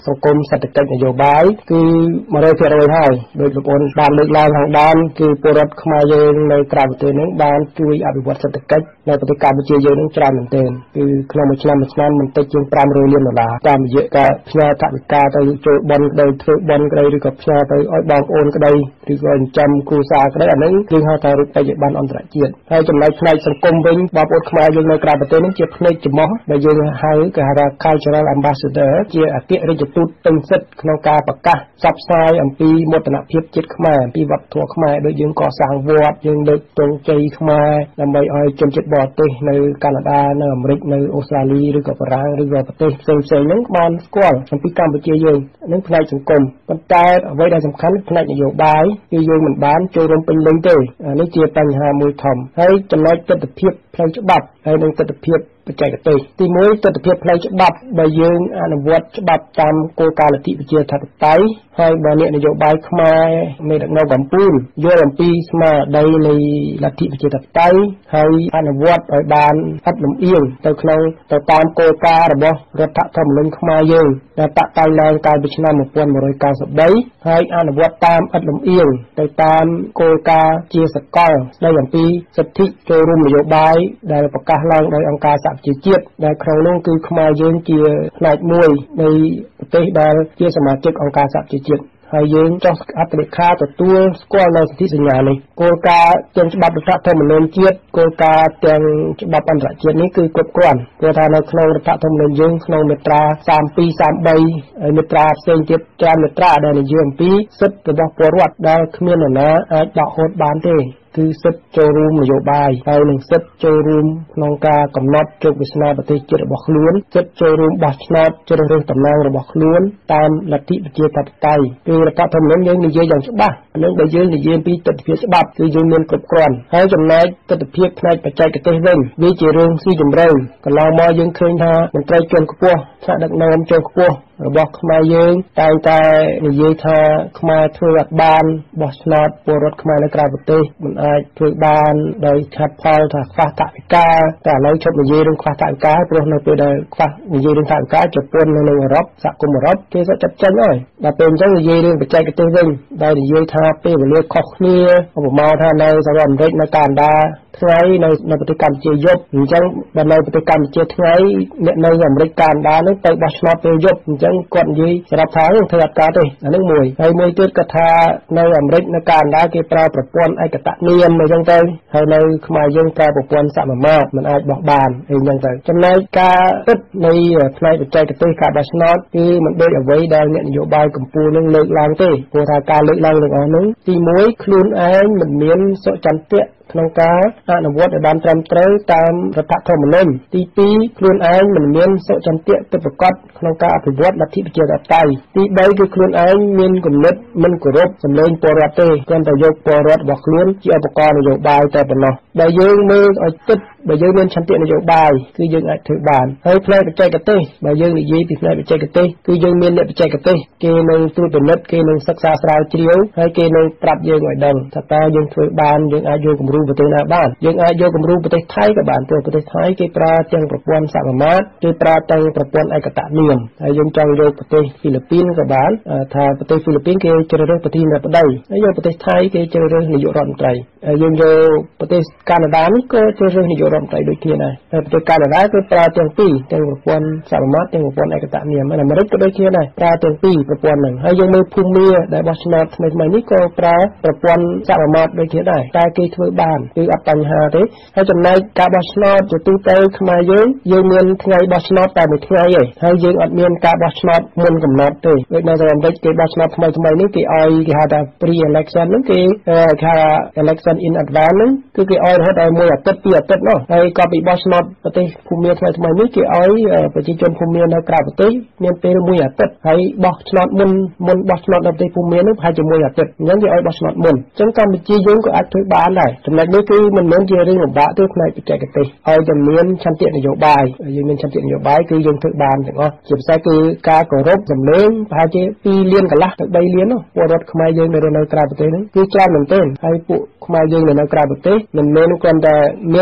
សង្គមសេដ្ឋកិច្ចនយោបាយគឺ one hundred percent ហើយដោយលោកអូនបានលើកឡើងខាងដើមគឺពលរដ្ឋខ្មែរយើងនៅក្រៅប្រទេសនឹងបានជួយអភិវឌ្ឍសេដ្ឋកិច្ចនៅប្រទេសកម្ពុជាយើងនឹងច្រើនមែនទែនគឺក្នុងមួយឆ្នាំមួយឆ្នាំមិនតិចជាងfive hundredលានដុល្លារតាមរយៈការផ្ញើថវិកាទៅចូលបន់ក្តីធ្វើបន់ក្តីឬក៏ផ្ញើទៅឲ្យបងប្អូនក្តីឬក៏ចិញ្ចឹមគ្រួសារក្តីអានឹងគឺហៅថារូបិយប័ណ្ណអន្តរជាតិហើយចំណែកផ្នែកសង្គមវិញបងប្អូនខ្មែរយើងនៅក្រៅប្រទេសនឹងជាផ្នែកចំហដែលយើងហៅគេហៅថា Cultural Ambassador ជាអគ្គរដ្ឋទូតពេញសិទ្ធិក្នុងការប្រកាសផ្សព្វផ្សាយអំពីមោទនភាពជាតិខ្មែរអំពីវប្បធម៌ខ្មែរដូចយើងកសាងវត្តយើងលើកទង់ជ័យខ្មែរដើម្បីឲ្យជនជាតិបរទេសនៅកាណាដានៅអាមេរិកនៅអូស្ត្រាលីឬក៏បារាំងឬក៏ប្រទេសផ្សេងៗហ្នឹងបានស្គាល់អំពីកម្ពុជាយើងនឹងផ្នែកសង្គមប៉ុន្តែអ្វីដែលសំខាន់ផ្នែកនយោបាយគឺយើងមិនបានចូលរួមពេញលេញទេនេះជាបញ្ហាមួយធំហើយចំណែកទស្សនវិជ្ជាផ្លូវច្បាប់ហើយនឹងទស្សនវិជ្ជាបច្ចេកទេសទីមួយទស្សនវិជ្ជាផ្នែកច្បាប់បើយើងអនុវត្តច្បាប់តាមគោលការណ៍លទ្ធិប្រជាធិបតេយ្យហើយបើអ្នកនយោបាយខ្មែរមេដឹកនាំកម្ពុជាយល់អំពីស្មារតីនៃលទ្ធិប្រជាធិបតេយ្យហើយអនុវត្តឲ្យបានឥតលំអៀងទៅក្នុងទៅតាមគោលការណ៍របស់រដ្ឋធម្មនុញ្ញខ្មែរយើងដែលតាក់តែងឡើងកាលពីឆ្នាំnineteen ninety-threeហើយអនុវត្តតាមឥតលំអៀងទៅតាមគោលការណ៍ជាសកលស្តីអំពីសិទ្ធិចូលរួមនយោបាយដែលប្រកាសឡើងដោយអង្គការសហប្រជាជាតិដែលក្នុងនោះគឺខ្មែរយើងជាផ្នែកមួយនៃប្រទេសដែលជាសមាជិកអង្គការសហប្រជាជាតិហើយយើងចុះអត្តលេខាទទួលស្គាល់នៅសិទ្ធិសញ្ញានេះគោលការណ៍ទាំងច្បាប់រដ្ឋធម្មនុញ្ញជាតិគោលការណ៍ទាំងច្បាប់អន្តរជាតិនេះគឺគ្រប់គ្រាន់ព្រោះថានៅក្នុងរដ្ឋធម្មនុញ្ញយើងក្នុងមាត្រាthirty-two thirty-threeហើយមាត្រាផ្សេងទៀតច្រើនមាត្រាដែលនិយាយអំពីសិទ្ធិរបស់ពលរដ្ឋដែលគ្មាននរណាអាចដកហូតបានទេគឺសិទ្ធិចូលរួមនយោបាយហើយនឹងសិទ្ធិចូលរួមក្នុងការកំណត់ជោគវាសនាប្រទេសជាតិរបស់ខ្លួនសិទ្ធិចូលរួមបោះឆ្នោតជ្រើសរើសតំណាងរបស់ខ្លួនតាមលទ្ធិប្រជាធិបតេយ្យគឺរដ្ឋធម្មនុញ្ញយើងនិយាយយ៉ាងច្បាស់នឹងបើយើងនិយាយពីទស្សនវិជ្ជាច្បាប់គឺយើងមានគ្រប់គ្រាន់ហើយចំណែកទស្សនវិជ្ជាផ្នែកបច្ចេកទេសវិញវាជារឿងស៊ីជម្រៅកន្លងមកយើងឃើញថាមន្ត្រីជាន់ខ្ពស់ថ្នាក់ដឹកនាំជាន់ខ្ពស់របស់ខ្មែរយើងតែងតែនិយាយថាខ្មែរធ្វើអត់បានបោះឆ្នោតពលរដ្ឋខ្មែរនៅក្រៅប្រទេសមិនអាចធ្វើបានដោយខាត់ផលថាខ្វះថវិកាតែឥឡូវជប់និយាយរឿងខ្វះថវិកាព្រោះនៅពេលដែលខ្វះនិយាយរឿងថវិកាជប៉ុននៅនៅអឺរ៉ុបសហគមន៍អឺរ៉ុបគេsẽចាត់ចែងហើយដល់ពេលអញ្ចឹងនិយាយរឿងបច្ចេកទេសវិញដែលនិយាយថាពេលវេលាខុសគ្នាឧបមាថានៅសហរដ្ឋអាមេរិកនៅកាណាដាថ្ងៃនៅនៅប្រទេសកម្ពុជាយប់អញ្ចឹងបើនៅប្រទេសកម្ពុជាថ្ងៃអ្នកនៅអាមេរិកកាណាដានឹងទៅបោះឆ្នោតពេលយប់អញ្ចឹងគាត់និយាយសម្រាប់ថានឹងធ្វើអត់កើតទេអានឹងមួយហើយមួយទៀតគាត់ថានៅអាមេរិកនៅកាណាដាគេប្រើប្រព័ន្ធឯកតនាមអញ្ចឹងទៅហើយនៅខ្មែរយើងប្រើប្រព័ន្ធសមាមាត្រមិនអាចបោះបានអីអញ្ចឹងទៅចំណែកការពិតនៃផ្នែកបច្ចេកទេសការបោះឆ្នោតគឺមិនដូចអ្វីដែលអ្នកនយោបាយកម្ពុជានឹងលើកឡើងទេព្រោះថាការលើកឡើងទាំងអស់នោះទីមួយខ្លួនឯងមិនមានសុចន្ទៈក្នុងការអនុវត្តឲ្យបានត្រឹមត្រូវតាមរដ្ឋធម្មនុញ្ញទីពីរខ្លួនឯងមិនមានសុចន្ទៈពិតប្រាកដក្នុងការអភិវឌ្ឍលទ្ធិប្រជាធិបតេយ្យទីបីគឺខ្លួនឯងមានគំនិតមិនគោរពសម្លេងពលរដ្ឋទេគ្រាន់តែយកពលរដ្ឋរបស់ខ្លួនជាឧបករណ៍នយោបាយតែប៉ុណ្ណោះដែលយើងមើលឲ្យគិតបើយើងមានឆន្ទៈនយោបាយគឺយើងអាចធ្វើបានហើយផ្នែកបច្ចេកទេសបើយើងនិយាយពីផ្នែកបច្ចេកទេសគឺយើងមានអ្នកបច្ចេកទេសគេនឹងត្រួតពិនិត្យគេនឹងសិក្សាស្រាវជ្រាវហើយគេនឹងប្រាប់យើងឲ្យដឹងថាតើយើងធ្វើបានយើងអាចយកគំរូប្រទេសណាបានយើងអាចយកគំរូប្រទេសថៃក៏បានព្រោះប្រទេសថៃគេប្រើទាំងប្រព័ន្ធសមាមាត្រគេប្រើទាំងប្រព័ន្ធឯកតនាមហើយយើងចង់យកប្រទេសហ្វីលីពីនក៏បានថាប្រទេសហ្វីលីពីនគេជ្រើសរើសប្រធានាធិបតីហើយយកប្រទេសថៃគេជ្រើសរើសនាយករដ្ឋមន្ត្រីហើយយើងយកប្រទេសកាណាដានេះក៏ជ្រើសរើសនាយករដ្ឋមន្ត្រីដូចគ្នាដែរហើយប្រទេសកាណាដាគឺប្រើទាំងពីរទាំងប្រព័ន្ធសមាមាត្រទាំងប្រព័ន្ធឯកតនាមហើយអាមេរិកក៏ដូចគ្នាដែរប្រើទាំងពីរប្រព័ន្ធហ្នឹងហើយយើងមើលភូមាដែលបោះឆ្នោតថ្មីៗនេះក៏ប្រើប្រព័ន្ធសមាមាត្រដូចគ្នាដែរតែគេធ្វើបានគឺអត់បញ្ហាទេហើយចំណែកការបោះឆ្នោតជាទូទៅខ្មែរយើងយើងមានថ្ងៃបោះឆ្នោតតែមួយថ្ងៃឯងហើយយើងអត់មានការបោះឆ្នោតមុនកំណត់ទេដូចនៅអាមេរិកគេបោះឆ្នោតថ្មីថ្មីនេះគេឲ្យគេហៅថា pre election ហ្នឹងគេគេហៅ election in advance ហ្នឹងគឺគេឲ្យរហូតដល់មួយអាទិត្យពីរអាទិត្យនោះហើយក៏ពីបោះឆ្នោតប្រទេសភូមាថ្មីថ្មីនេះគេឲ្យប្រជាជនភូមានៅក្រៅប្រទេសមានពេលមួយអាទិត្យហើយបោះឆ្នោតមុនមុនបោះឆ្នោតនៅប្រទេសភូមានោះប្រហែលជាមួយអាទិត្យអញ្ចឹងគេឲ្យបោះឆ្នោតមុនអញ្ចឹងកម្ពុជាយើងក៏អាចធ្វើបានដែរចំណុចនេះគឺមិនមែនជារឿងលំបាកទេផ្នែកបច្ចេកទេសឲ្យតែមានឆន្ទៈនយោបាយយើងមានឆន្ទៈនយោបាយគឺយើងធ្វើបានទាំងអស់ជាពិសេសគឺការគោរពសម្លេងប្រហែលជាtwoលានកន្លះទៅthreeលាននោះពលរដ្ឋខ្មែរយើងនៅនៅក្រៅប្រទេសហ្នឹងគឺច្រើនមែនទែនហើយពួកខ្មែរយើងនៅក្រៅប្រទេសមិនមែនគ្រាន់តែមានសមត្ថភាព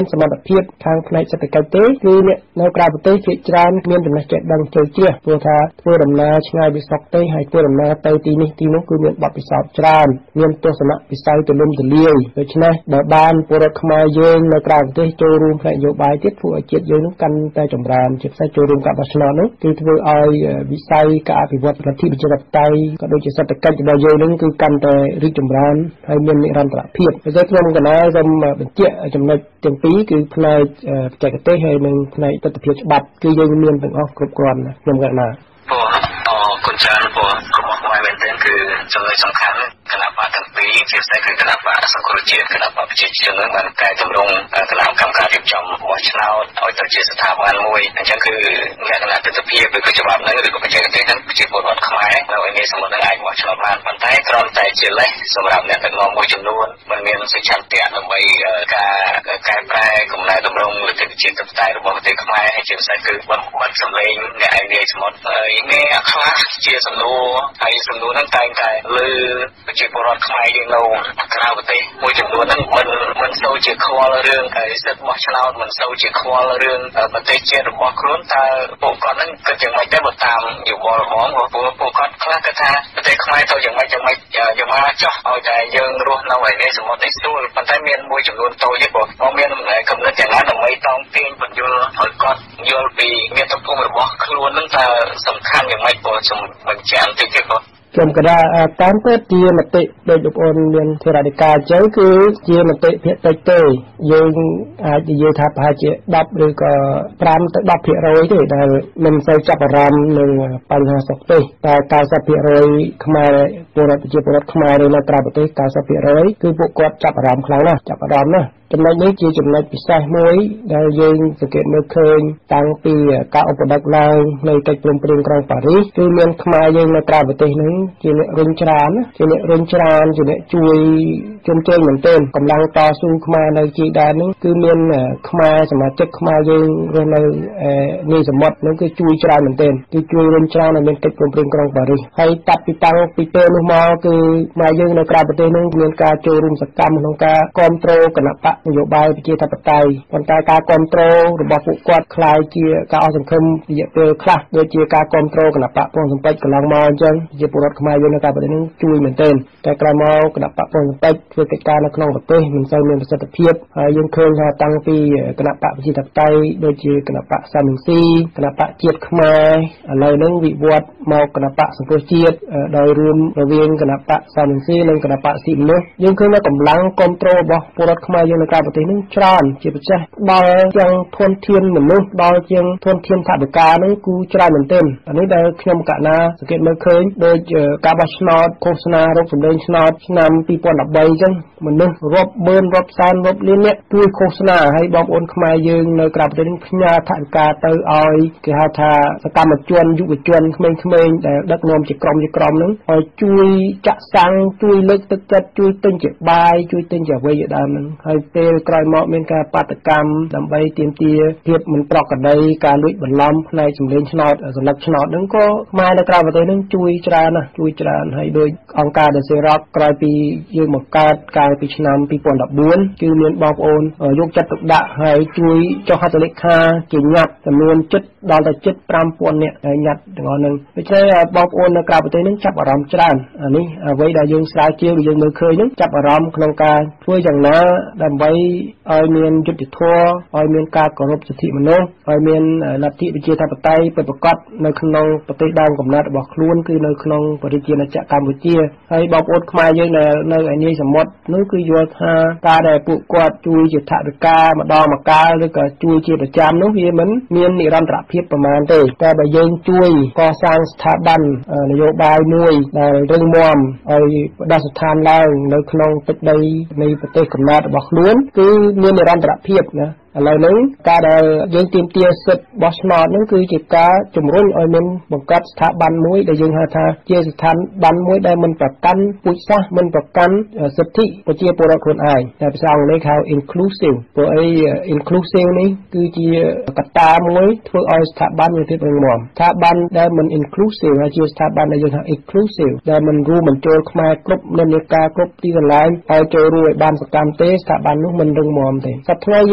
ភាពខាងផ្នែកសេដ្ឋកិច្ចទេគឺអ្នកនៅក្រៅប្រទេសជាច្រើនមានចំណេះចេះដឹងជ្រៅជ្រះព្រោះថាធ្វើដំណើរឆ្ងាយពីស្រុកទេហើយធ្វើដំណើរទៅទីនេះទីនោះគឺមានបទពិសោធន៍ច្រើនមានទស្សនវិស័យទូលំទូលាយដូច្នេះបើបានពលរដ្ឋខ្មែរយើងនៅក្រៅប្រទេសចូលរួមផ្នែកនយោបាយទៀតធ្វើឲ្យជាតិយើងនឹងកាន់តែចម្រើនជាពិសេសចូលរួមការបោះឆ្នោតនោះគឺធ្វើឲ្យវិស័យការអភិវឌ្ឍលទ្ធិប្រជាធិបតេយ្យក៏ដូចជាសេដ្ឋកិច្ចរបស់យើងនឹងគឺកាន់តែរីកចម្រើនហើយមាននិរន្តរភាពដូច្នេះខ្ញុំកណ្ដាលសូមបញ្ជាក់ចំណុចទាំងពីរគឺផ្នែកបច្ចេកទេសហើយនិងផ្នែកទស្សនវិជ្ជាច្បាប់គឺយើងមានទាំងអស់គ្រប់គ្រាន់ខ្ញុំកណ្ដាលគុណច្រើនព្រោះក្រុមខ្មែរមែនទែនគឺចំណុចសំខាន់គណៈបកទាំងពីរជាពិសេសគឺគណៈបកសង្គ្រោះជាតិគណៈបកប្រជាជននឹងបានកែតម្រង់គណៈកម្មការរៀបចំបោះឆ្នោតឲ្យទៅជាស្ថាប័នមួយអញ្ចឹងគឺលក្ខណៈទស្សនវិជ្ជាឬក៏ច្បាប់នឹងឬក៏បច្ចេកទេសនឹងប្រជាពលរដ្ឋខ្មែរនៅឯនេះសម្បត្តិនឹងអាចបោះឆ្នោតបានប៉ុន្តែគ្រាន់តែជាលេសសម្រាប់អ្នកដឹកនាំមួយចំនួនមិនមានសេចក្ដីឆន្ទៈដើម្បីការកែប្រែកំណែតម្រង់លទ្ធិប្រជាធិបតេយ្យរបស់ប្រទេសខ្មែរហើយជាពិសេសគឺបិទបិទសម្លេងអ្នកឯនេះសមុទ្រហើយនេះខ្លះជាសំណួរហើយសំណួរហ្នឹងតែងតែលើប្រជាពលរដ្ឋខ្មែរយើងនៅក្រៅប្រទេសមួយចំនួនហ្នឹងមិនមិនសូវជាខ្វល់រឿងហើយសិទ្ធិបោះឆ្នោតមិនសូវជាខ្វល់រឿងប្រទេសជាតិរបស់ខ្លួនតើពួកគាត់ហ្នឹងគិតយ៉ាងម៉េចដែរបើតាមយោបល់ផងព្រោះពួកគាត់ខ្លះគិតថាប្រទេសខ្មែរទៅយ៉ាងម៉េចយ៉ាងម៉េចយ៉ាងម៉េចចោះឲ្យតែយើងរស់នៅឯនេះសមុទ្រនេះស្រួលប៉ុន្តែមានមួយចំនួនតូចទេព្រោះគាត់មានកំណត់យ៉ាងណាដើម្បីតោងទាញបញ្យល់ឲ្យគាត់យល់ពីមាតុភូមិរបស់ខ្លួនហ្នឹងតើសំខាន់យ៉ាងម៉េចព្រោះខ្ញុំបញ្ជាក់បន្តិចទៀតព្រោះខ្ញុំកណ្ដាលតាមពិតជាមតិដូចលោកប្អូនមានធរណីការអញ្ចឹងគឺជាមតិភាគតិចទេយើងអាចនិយាយថាប្រហែលជាដប់ឬក៏ប្រាំទៅដប់ភាគរយទេដែលមិនសូវចាប់អារម្មណ៍នឹងបញ្ហាសុខទេតែកៅសិបភាគរយខ្មែរពលរដ្ឋប្រជាពលរដ្ឋខ្មែរនៅក្រៅប្រទេសកៅសិបភាគរយគឺពួកគាត់ចាប់អារម្មណ៍ខ្លាំងណាស់ចាប់អារម្មណ៍ណាស់ចំណុចនេះជាចំណុចពិសេសមួយដែលយើងសង្កេតមើលឃើញតាំងពីការឧបដិកឡើងនៃកិច្ចព្រមព្រៀងក្រុងប៉ារីសគឺមានខ្មែរយើងនៅក្រៅប្រទេសហ្នឹងជាអ្នករុញច្រានជាអ្នករុញច្រានជាអ្នកជួយជុំជើងមែនទែនកម្លាំងតស៊ូខ្មែរនៅជាដែនហ្នឹងគឺមានខ្មែរសមាជិកខ្មែរយើងរស់នៅនីសមុទ្រហ្នឹងគឺជួយច្រើនមែនទែនគឺជួយរុញច្រានឲ្យមានកិច្ចព្រមព្រៀងក្រុងប៉ារីសហើយតាប់ពីតាំងពីពេលនោះមកគឺខ្មែរយើងនៅក្រៅប្រទេសហ្នឹងមានការចូលរួមសកម្មក្នុងការគ្រប់គ្រងគណៈបកនយោបាយប្រជាធិបតេយ្យប៉ុន្តែការគ្រប់គ្រងរបស់ពួកគាត់คล้ายជាការអស់សង្ឃឹមរយៈពេលខ្លះដូចជាការគ្រប់គ្រងគណៈបកពងសំពេចកន្លងមកអញ្ចឹងជាពលរដ្ឋខ្មែរយើងនៅក្រៅប្រទេសនឹងជួយមែនទែនតែក្រោយមកគណៈបកពងសំពេចធ្វើកិច្ចការនៅក្នុងប្រទេសមិនសូវមានប្រសិទ្ធភាពហើយយើងឃើញថាតាំងពីគណៈបកប្រជាធិបតេយ្យដូចជាគណៈបកសាមញ្ញស៊ីគណៈបកជាតិខ្មែរឥឡូវហ្នឹងវិវត្តមកគណៈបកសង្គ្រោះជាតិដោយរួមរវាងគណៈបកសាមញ្ញស៊ីនិងគណៈបកស៊ីមនុស្សយើងឃើញថាកម្លាំងគ្រប់គ្រងរបស់ពលរដ្ឋខ្មែរយើងនៅក្រៅប្រទេសនឹងច្រើនជាពិសេសដល់ទាំងធនធានមនុស្សដល់ជាងធនធានថវិកានឹងគឺច្រើនមែនទែនអានេះដែលខ្ញុំកណាសង្កេតមើលឃើញដូចការបោះឆ្នោតឃោសនារកសម្លេងឆ្នោតឆ្នាំពីរពាន់ដប់បីអញ្ចឹងមនុស្សរាប់ម៉ឺនរាប់សែនរាប់លានអ្នកជួយឃោសនាហើយបងប្អូនខ្មែរយើងនៅក្រៅប្រទេសនឹងផ្ញើថវិកាទៅឲ្យគេហៅថាសកម្មជនយុវជនក្មេងៗដែលដឹកនាំជាក្រុមជាក្រុមនឹងឲ្យជួយចាក់សាំងជួយលើកទឹកចិត្តជួយទិញជាបាយជួយទិញជាអ្វីជាដើមនឹងហើយពេលក្រោយមកមានការបាតកម្មដើម្បីទាមទារភាពមិនប្រក្រតីការលួចបន្លំផ្នែកសម្លេងឆ្នោតសន្លឹកឆ្នោតហ្នឹងក៏ខ្មែរនៅក្រៅប្រទេសហ្នឹងជួយច្រើនណាស់ជួយច្រើនហើយដោយអង្គការដែលសេរ៉កក្រោយពីយើងបង្កើតកាលពីឆ្នាំពីរពាន់ដប់បួនគឺមានបងប្អូនយកចិត្តទុកដាក់ហើយជួយចុះហត្ថលេខាជាញត្តិចំនួនជិតដល់ទៅជិតប្រាំពាន់នាក់ញត្តិទាំងអស់ហ្នឹងដូច្នេះបងប្អូននៅក្រៅប្រទេសហ្នឹងចាប់អារម្មណ៍ច្រើនអានេះអ្វីដែលយើងស្រាវជ្រាវយើងមើលឃើញហ្នឹងចាប់អារម្មណ៍ក្នុងការធ្វើយ៉ាងណាដើម្បីឲ្យមានយុត្តិធម៌ឲ្យមានការគោរពសិទ្ធិមនុស្សឲ្យមានលទ្ធិប្រជាធិបតេយ្យពិតប្រាកដនៅក្នុងប្រទេសដើមកំណើតរបស់ខ្លួនគឺនៅក្នុងប្រជាណាចក្រកម្ពុជាហើយបងប្អូនខ្មែរយើងនៅនៅឯនីសមុទ្រនោះគឺយល់ថាការដែលពួកគាត់ជួយជាថវិកាម្ដងម្កាលឬក៏ជួយជាប្រចាំនោះវាមិនមាននិរន្តរភាពប្រមាណទេតែបើយើងជួយកសាងស្ថាប័ននយោបាយមួយដែលរឹងមាំឲ្យបដិស្ថានឡើងនៅក្នុងទឹកដីនៃប្រទេសកំណើតរបស់ខ្លួនគឺមាននិរន្តរភាពណាឥឡូវនេះការដែលយើងទាមទារសិទ្ធិបោះឆ្នោតហ្នឹងគឺជាការជំរុញឲ្យមានបង្កើតស្ថាប័នមួយដែលយើងហៅថាជាស្ថាប័នមួយដែលមិនប្រកាន់ពូជសាសន៍មិនប្រកាន់សិទ្ធិប្រជាពលរដ្ឋខ្លួនឯងតែភាសាអង់គ្លេសហៅ inclusive ព្រោះអី inclusive នេះគឺជាកត្តាមួយធ្វើឲ្យស្ថាប័នមានភាពរឹងមាំស្ថាប័នដែលមិន inclusive ហើយជាស្ថាប័នដែលយើងហៅ exclusive ដែលមិនរួមបញ្ចូលខ្មែរគ្រប់និន្នាការគ្រប់ទីកន្លែងឲ្យចូលរួមឲ្យបានសកម្មទេស្ថាប័ននោះមិនរឹងមាំទេសប្តាហ៍ថ្ងៃយើងឃើញ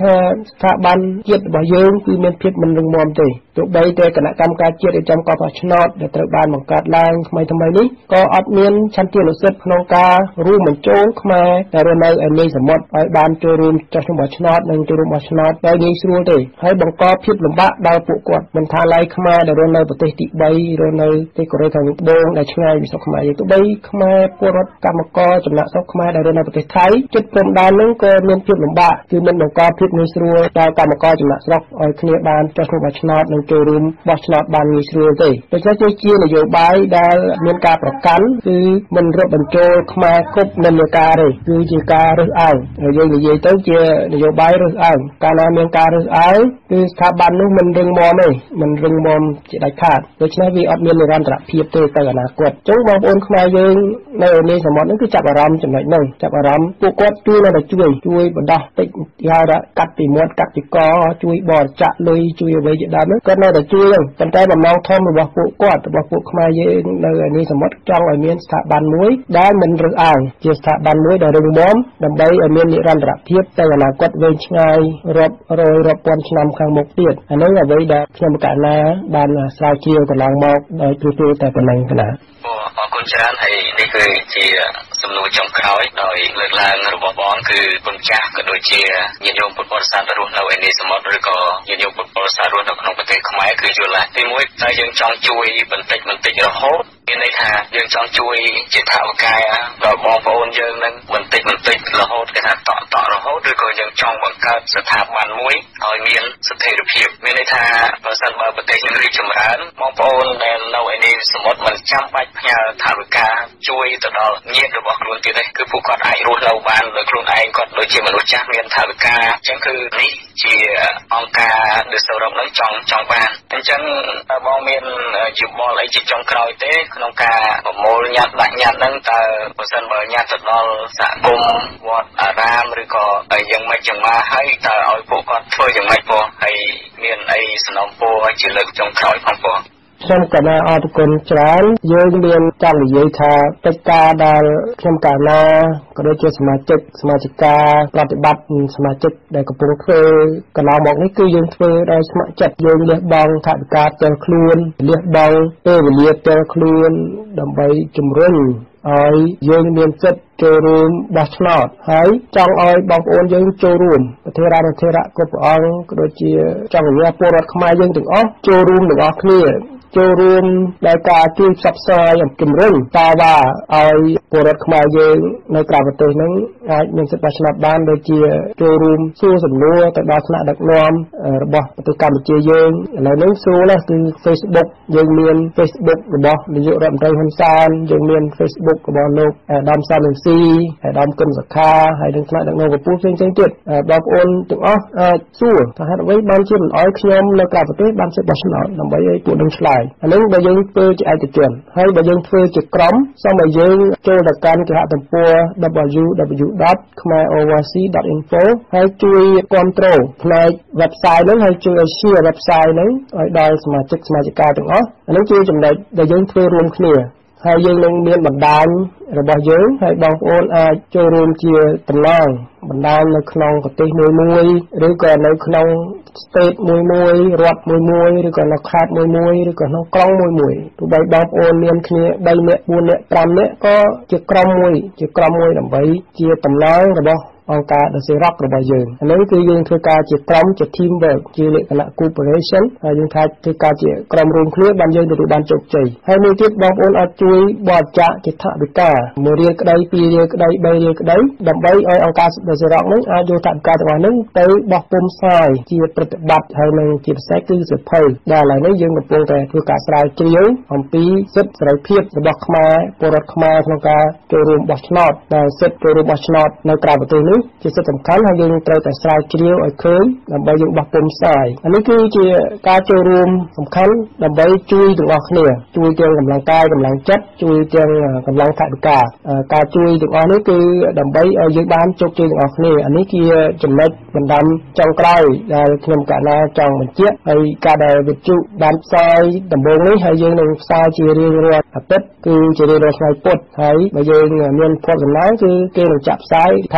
ថាស្ថាប័នជាតិរបស់យើងគឺមានភាពមិនរឹងមាំទេទោះបីតែគណៈកម្មការជាតិរៀបចំការបោះឆ្នោតដែលត្រូវបានបង្កើតឡើងថ្មីថ្មីនេះក៏អត់មានឆន្ទៈនុសិទ្ធក្នុងការរួមបញ្ចូលខ្មែរដែលរស់នៅឯនីសមុទ្រឲ្យបានចូលរួមចុះឈ្មោះបោះឆ្នោតនិងចូលរួមបោះឆ្នោតដោយងាយស្រួលទេហើយបង្កភាពលំបាកដល់ពួកគាត់មិនថាឡើយខ្មែរដែលរស់នៅប្រទេសទីបីរស់នៅប្រទេសកូរ៉េខាងត្បូងដែលឆ្ងាយពីស្រុកខ្មែរយើងទោះបីខ្មែរពលរដ្ឋកម្មករចំណាក់ស្រុកខ្មែរដែលរស់នៅប្រទេសថៃជិតព្រំដែននឹងក៏មានភាពលំបាកគឺមិនបង្កភាពងាយស្រួលដល់កម្មករចំណាក់ស្រុកឲ្យគ្នាបានចុះឈ្មោះបោះឆ្នោតនិងចូលរួមបោះឆ្នោតបានងាយស្រួលទេដូច្នេះជានយោបាយដែលមានការប្រកាន់គឺមិនរាប់បញ្ចូលខ្មែរគ្រប់និន្នាការទេគឺជាការរើសអើងយើងនិយាយទៅជានយោបាយរើសអើងកាលណាមានការរើសអើងគឺស្ថាប័ននោះមិនរឹងមាំទេមិនរឹងមាំជាដាច់ខាតដូច្នេះវាអត់មាននិរន្តរភាពទេទៅអនាគតអញ្ចឹងបងប្អូនខ្មែរយើងនៅនីសមុទ្រនេះគឺចាប់អារម្មណ៍ចំណុចហ្នឹងចាប់អារម្មណ៍ពួកគាត់ជួយនៅតែជួយជួយបណ្ដោះតិចហៅថាកាត់ពីមាត់កាត់ពីកជួយបរិច្ចាគលុយជួយអ្វីជាដើមហ្នឹងគាត់នៅតែជួយហ្នឹងប៉ុន្តែបំណងធំរបស់ពួកគាត់របស់ពួកខ្មែរយើងនៅនីសមុទ្រចង់ឲ្យមានស្ថាប័នមួយដែលមិនរើសអើងជាស្ថាប័នមួយដែលរឹងមាំដើម្បីឲ្យមាននិរន្តរភាពទៅអនាគតវែងឆ្ងាយរាប់រយរាប់ពាន់ឆ្នាំខាងមុខទៀតអានេះអ្វីដែលខ្ញុំកណាបានស្រាវជ្រាវកន្លងមកដោយទូទៅតែប៉ុណ្ណឹងកណាអរគុណច្រើនហើយនេះគឺជាសំណួរចុងក្រោយដោយលើកឡើងរបស់បងគឺគុណចាស់ក៏ដូចជាញាតិញោមពុទ្ធបរិស័ទរស់នៅឯនីសមុទ្រឬក៏ញាតិញោមពុទ្ធបរិស័ទរស់នៅក្នុងប្រទេសខ្មែរគឺយល់ថាទីមួយតែយើងចង់ជួយបន្តិចបន្តិចរហូតមានន័យថាយើងចង់ជួយជាថវិកាដល់បងប្អូនយើងនឹងបន្តិចបន្តិចរហូតគេថាតក់តក់រហូតឬក៏យើងចង់បង្កើតស្ថាប័នមួយឲ្យមានស្ថិរភាពមានន័យថាបើសិនបើប្រទេសយើងរីកចម្រើនបងប្អូនដែលនៅឯនេះសមុទ្រមិនចាំបាច់ផ្ញើថវិកាជួយទៅដល់ញាតិរបស់ខ្លួនទៀតទេគឺពួកគាត់អាចរស់នៅបានដោយខ្លួនឯងគាត់ដូចជាមនុស្សចាស់មានថវិកាអញ្ចឹងគឺនេះជាអង្គការដែលសរុបនឹងចង់ចង់បានអញ្ចឹងបងមានយោបល់អីជាចុងក្រោយទេក្នុងការប្រមូលញត្តិដាក់ញត្តិហ្នឹងតើបើសិនបើញត្តិទៅដល់សហគមន៍វត្តអារាមឬក៏យ៉ាងម៉េចយ៉ាងម៉ាហើយតើឲ្យពួកគាត់ធ្វើយ៉ាងម៉េចបងហើយមានអីសំណូមពរជាលើកចុងក្រោយផងបងខ្ញុំកណាអរគុណច្រើនយើងមានចង់និយាយថាកិច្ចការដែលខ្ញុំកណាក៏ដូចជាសមាជិកសមាជិកាប្រតិបត្តិសមាជិកដែលកំពុងធ្វើកន្លងមកនេះគឺយើងធ្វើដោយស្ម័គ្រចិត្តយើងលះបង់ថវិកាផ្ទាល់ខ្លួនលះបង់ពេលវេលាផ្ទាល់ខ្លួនដើម្បីជំរុញឲ្យយើងមានសិទ្ធិចូលរួមបោះឆ្នោតហើយចង់ឲ្យបងប្អូនយើងចូលរួមប្រធារានុធិរៈគ្រប់ព្រះអង្គក៏ដូចជាចង់ឲ្យពលរដ្ឋខ្មែរយើងទាំងអស់ចូលរួមទាំងអស់គ្នាចូលរួមដោយការជួយផ្សព្វផ្សាយអំជំរុញតវ៉ាឲ្យពលរដ្ឋខ្មែរយើងនៅក្រៅប្រទេសហ្នឹងអាចមានសិទ្ធិបោះឆ្នោតបានដូចជាចូលរួមសួរសំណួរទៅដល់ថ្នាក់ដឹកនាំរបស់ប្រទេសកម្ពុជាយើងឥឡូវនេះសួរណាគឺ Facebook យើងមាន Facebook របស់នាយករដ្ឋមន្ត្រីហ៊ុនសែនយើងមាន Facebook របស់លោកអាដាមសាមស៊ីអាដាមកឹមសុខាហើយនឹងថ្នាក់ដឹកនាំកម្ពុជាផ្សេងៗទៀតបងប្អូនទាំងអស់អាចសួរថាហេតុអ្វីបានជាមិនអោយខ្ញុំនៅក្រៅប្រទេសបានសិទ្ធិបោះឆ្នោតដើម្បីឲ្យពួកនឹងឆ្លើយអានេះបើយើងធ្វើជាឯកជនហើយបើយើងធ្វើជាក្រុមសូមឲ្យយើងចូលទៅកាន់គេហទំព័រ double-u double-u double-u dot khmer overseas dot info ហើយជួយគ្រប់គ្រងផ្នែក website ហ្នឹងហើយជួយឲ្យ share website ហ្នឹងឲ្យដល់សមាជិកសមាជិកាទាំងអស់អានេះជាចំណុចដែលយើងធ្វើរួមគ្នាហើយយើងនឹងមានបណ្ដាញរបស់យើងហើយបងប្អូនអាចចូលរួមជាតំណាងបណ្ដាញនៅក្នុងប្រទេសមួយមួយឬក៏នៅក្នុង state មួយមួយរដ្ឋមួយមួយឬក៏នៅខេត្តមួយមួយឬក៏ក្នុងក្រុងមួយមួយទោះបីបងប្អូនមានគ្នា3នាក់4នាក់5នាក់ក៏ជាក្រុមមួយជាក្រុមមួយដើម្បីជាតំណាងរបស់អង្គការ The Rock របស់យើងអានេះគឺយើងធ្វើការជាក្រុមជា team work ជាលក្ខណៈ cooperation ហើយយើងថាធ្វើការជាក្រុមរួមគ្នាបានយើងទទួលបានជោគជ័យហើយមួយទៀតបងប្អូនអាចជួយបរិច្ចាគជាថវិកាមួយរៀលក្តីពីររៀលក្តីបីរៀលក្តីដើម្បីឲ្យអង្គការ The Rock នឹងអាចយកថវិកាទាំងអស់ហ្នឹងទៅបោះពុម្ពផ្សាយជាប្រតិបត្តិហើយនឹងជាពិសេសគឺសិភៅដែលឥឡូវនេះយើងកំពុងតែធ្វើការស្រាវជ្រាវអំពីសិទ្ធិសេរីភាពរបស់ខ្មែរពលរដ្ឋខ្មែរក្នុងការចូលរួមបោះឆ្នោតដែលសិទ្ធិចូលរួមបោះឆ្នោតនៅក្រៅប្រទេសជាសិទ្ធិសំខាន់ហើយយើងត្រូវតែស្រាវជ្រាវឲ្យឃើញដើម្បីយើងបោះពុម្ពផ្សាយអានេះគឺជាការចូលរួមសំខាន់ដើម្បីជួយទាំងអស់គ្នាជួយទាំងកម្លាំងកាយកម្លាំងចិត្តជួយទាំងកម្លាំងថវិកាការជួយទាំងអស់នេះគឺដើម្បីឲ្យយើងបានជោគជ័យទាំងអស់គ្នាអានេះជាចំណុចបណ្ដាំចុងក្រោយដែលខ្ញុំកណាចង់បញ្ជាក់ហើយការដែលវិទ្យុបានផ្សាយដំបូងនេះហើយយើងនឹងផ្សាយជារៀងរាល់អាទិត្យគឺជារៀងរាល់ថ្ងៃពុធហើយបើយើងមានភ័ព្វសំណាងគឺគេនឹងចាក់ផ្សាយថានៅថ្ងៃ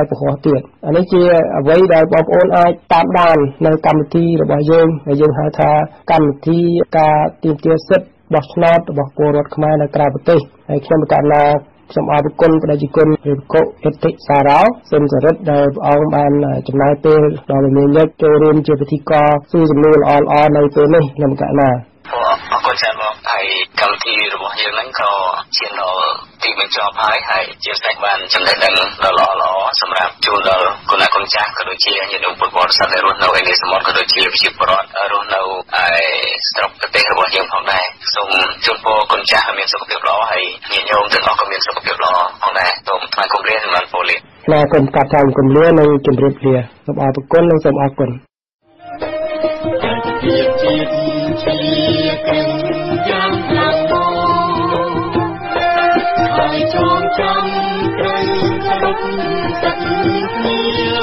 ពហុទៀតអានេះជាអ្វីដែលបងប្អូនអាចតាមដាននៅកម្មវិធីរបស់យើងដែលយើងហៅថាកម្មវិធីការទាមទារសិទ្ធិបោះឆ្នោតរបស់ពលរដ្ឋខ្មែរនៅក្រៅប្រទេសហើយខ្ញុំកណ្ណាខ្ញុំអរគុណបដិជនព្រះកុអេតិសារោសូមចរិតដែលព្រះអង្គបានចំណាយពេលដ៏មមាញឹកចូលរួមជាពិធីករសួរសំណួរល្អៗនៅពេលនេះខ្ញុំកណ្ណាអរគុណច្រើនបងហើយកម្មវិធីរបស់យើងហ្នឹងក៏ឈានដល់ទីបញ្ចប់ហើយហើយជាផ្សេងបានចំណេះដឹងដ៏ល្អល្អសម្រាប់ជូនដល់គុណអ្នកគុណចាស់ក៏ដូចជាញាតិញោមពុទ្ធបរិស័ទដែលរស់នៅឯនេះសមុទ្រក៏ដូចជាប្រជាពលរដ្ឋរស់នៅឯស្រុកប្រទេសរបស់យើងផងដែរសូមជូនពរគុណចាស់ឲ្យមានសុខភាពល្អហើយញាតិញោមទាំងអស់ក៏មានសុខភាពល្អផងដែរសូមថ្លែងគម្រាមសម្រាប់ពលិណាគុំកាត់តាមគម្រាមនិងជម្រាបលាសូមអរគុណនិងសូមអរគុណជាតិជាតិជាកិនយ៉ាងខ្លាំងហើយចងចាំត្រូវគ្រប់សត្វគ្នា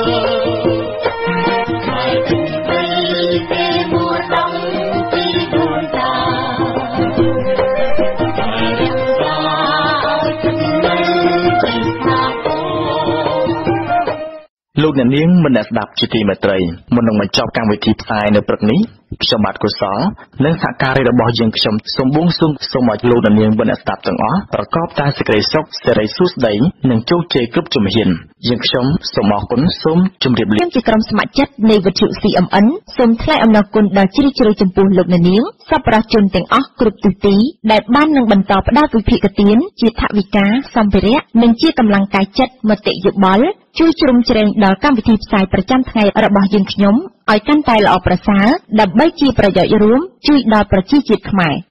ហើយទិញបីគេមួយដំពីដូនតាហើយរក្សាចិត្តនៅជាស្នាពោលោកអ្នកនាងមិនអ្នកស្ដាប់ជាទីមេត្រីមុននឹងបញ្ចប់កម្មវិធីផ្សាយនៅព្រឹកនេះខ្ញុំបាទកុសលនិងសហការីរបស់យើងខ្ញុំសូមបួងសួងសូមឲ្យលោកអ្នកនាងអ្នកស្ដាប់ទាំងអស់ប្រកបតែសេចក្តីសុខសេរីសួស្តីនិងជោគជ័យគ្រប់ជំហានយើងខ្ញុំសូមអរគុណសូមជម្រាបលាខ្ញុំជាក្រុមស្ម័គ្រចិត្តនៃវិទ្យុ C M N សូមថ្លែងអំណរគុណដល់ជ្រាលជ្រៅចំពោះលោកអ្នកនាងសប្បុរសជនទាំងអស់គ្រប់ទិសទីដែលបាននឹងបន្តផ្ដល់វិភាគទានជាថវិកាសម្ភារៈនិងជាកម្លាំងកាយចិត្តមតិយោបល់ជួយជ្រោមជ្រែងដល់កម្មវិធីផ្សាយប្រចាំថ្ងៃរបស់យើងខ្ញុំឲ្យកាន់តែល្អប្រសើរដើម្បីជាប្រយោជន៍រួមជួយដល់ប្រជាជាតិខ្មែរ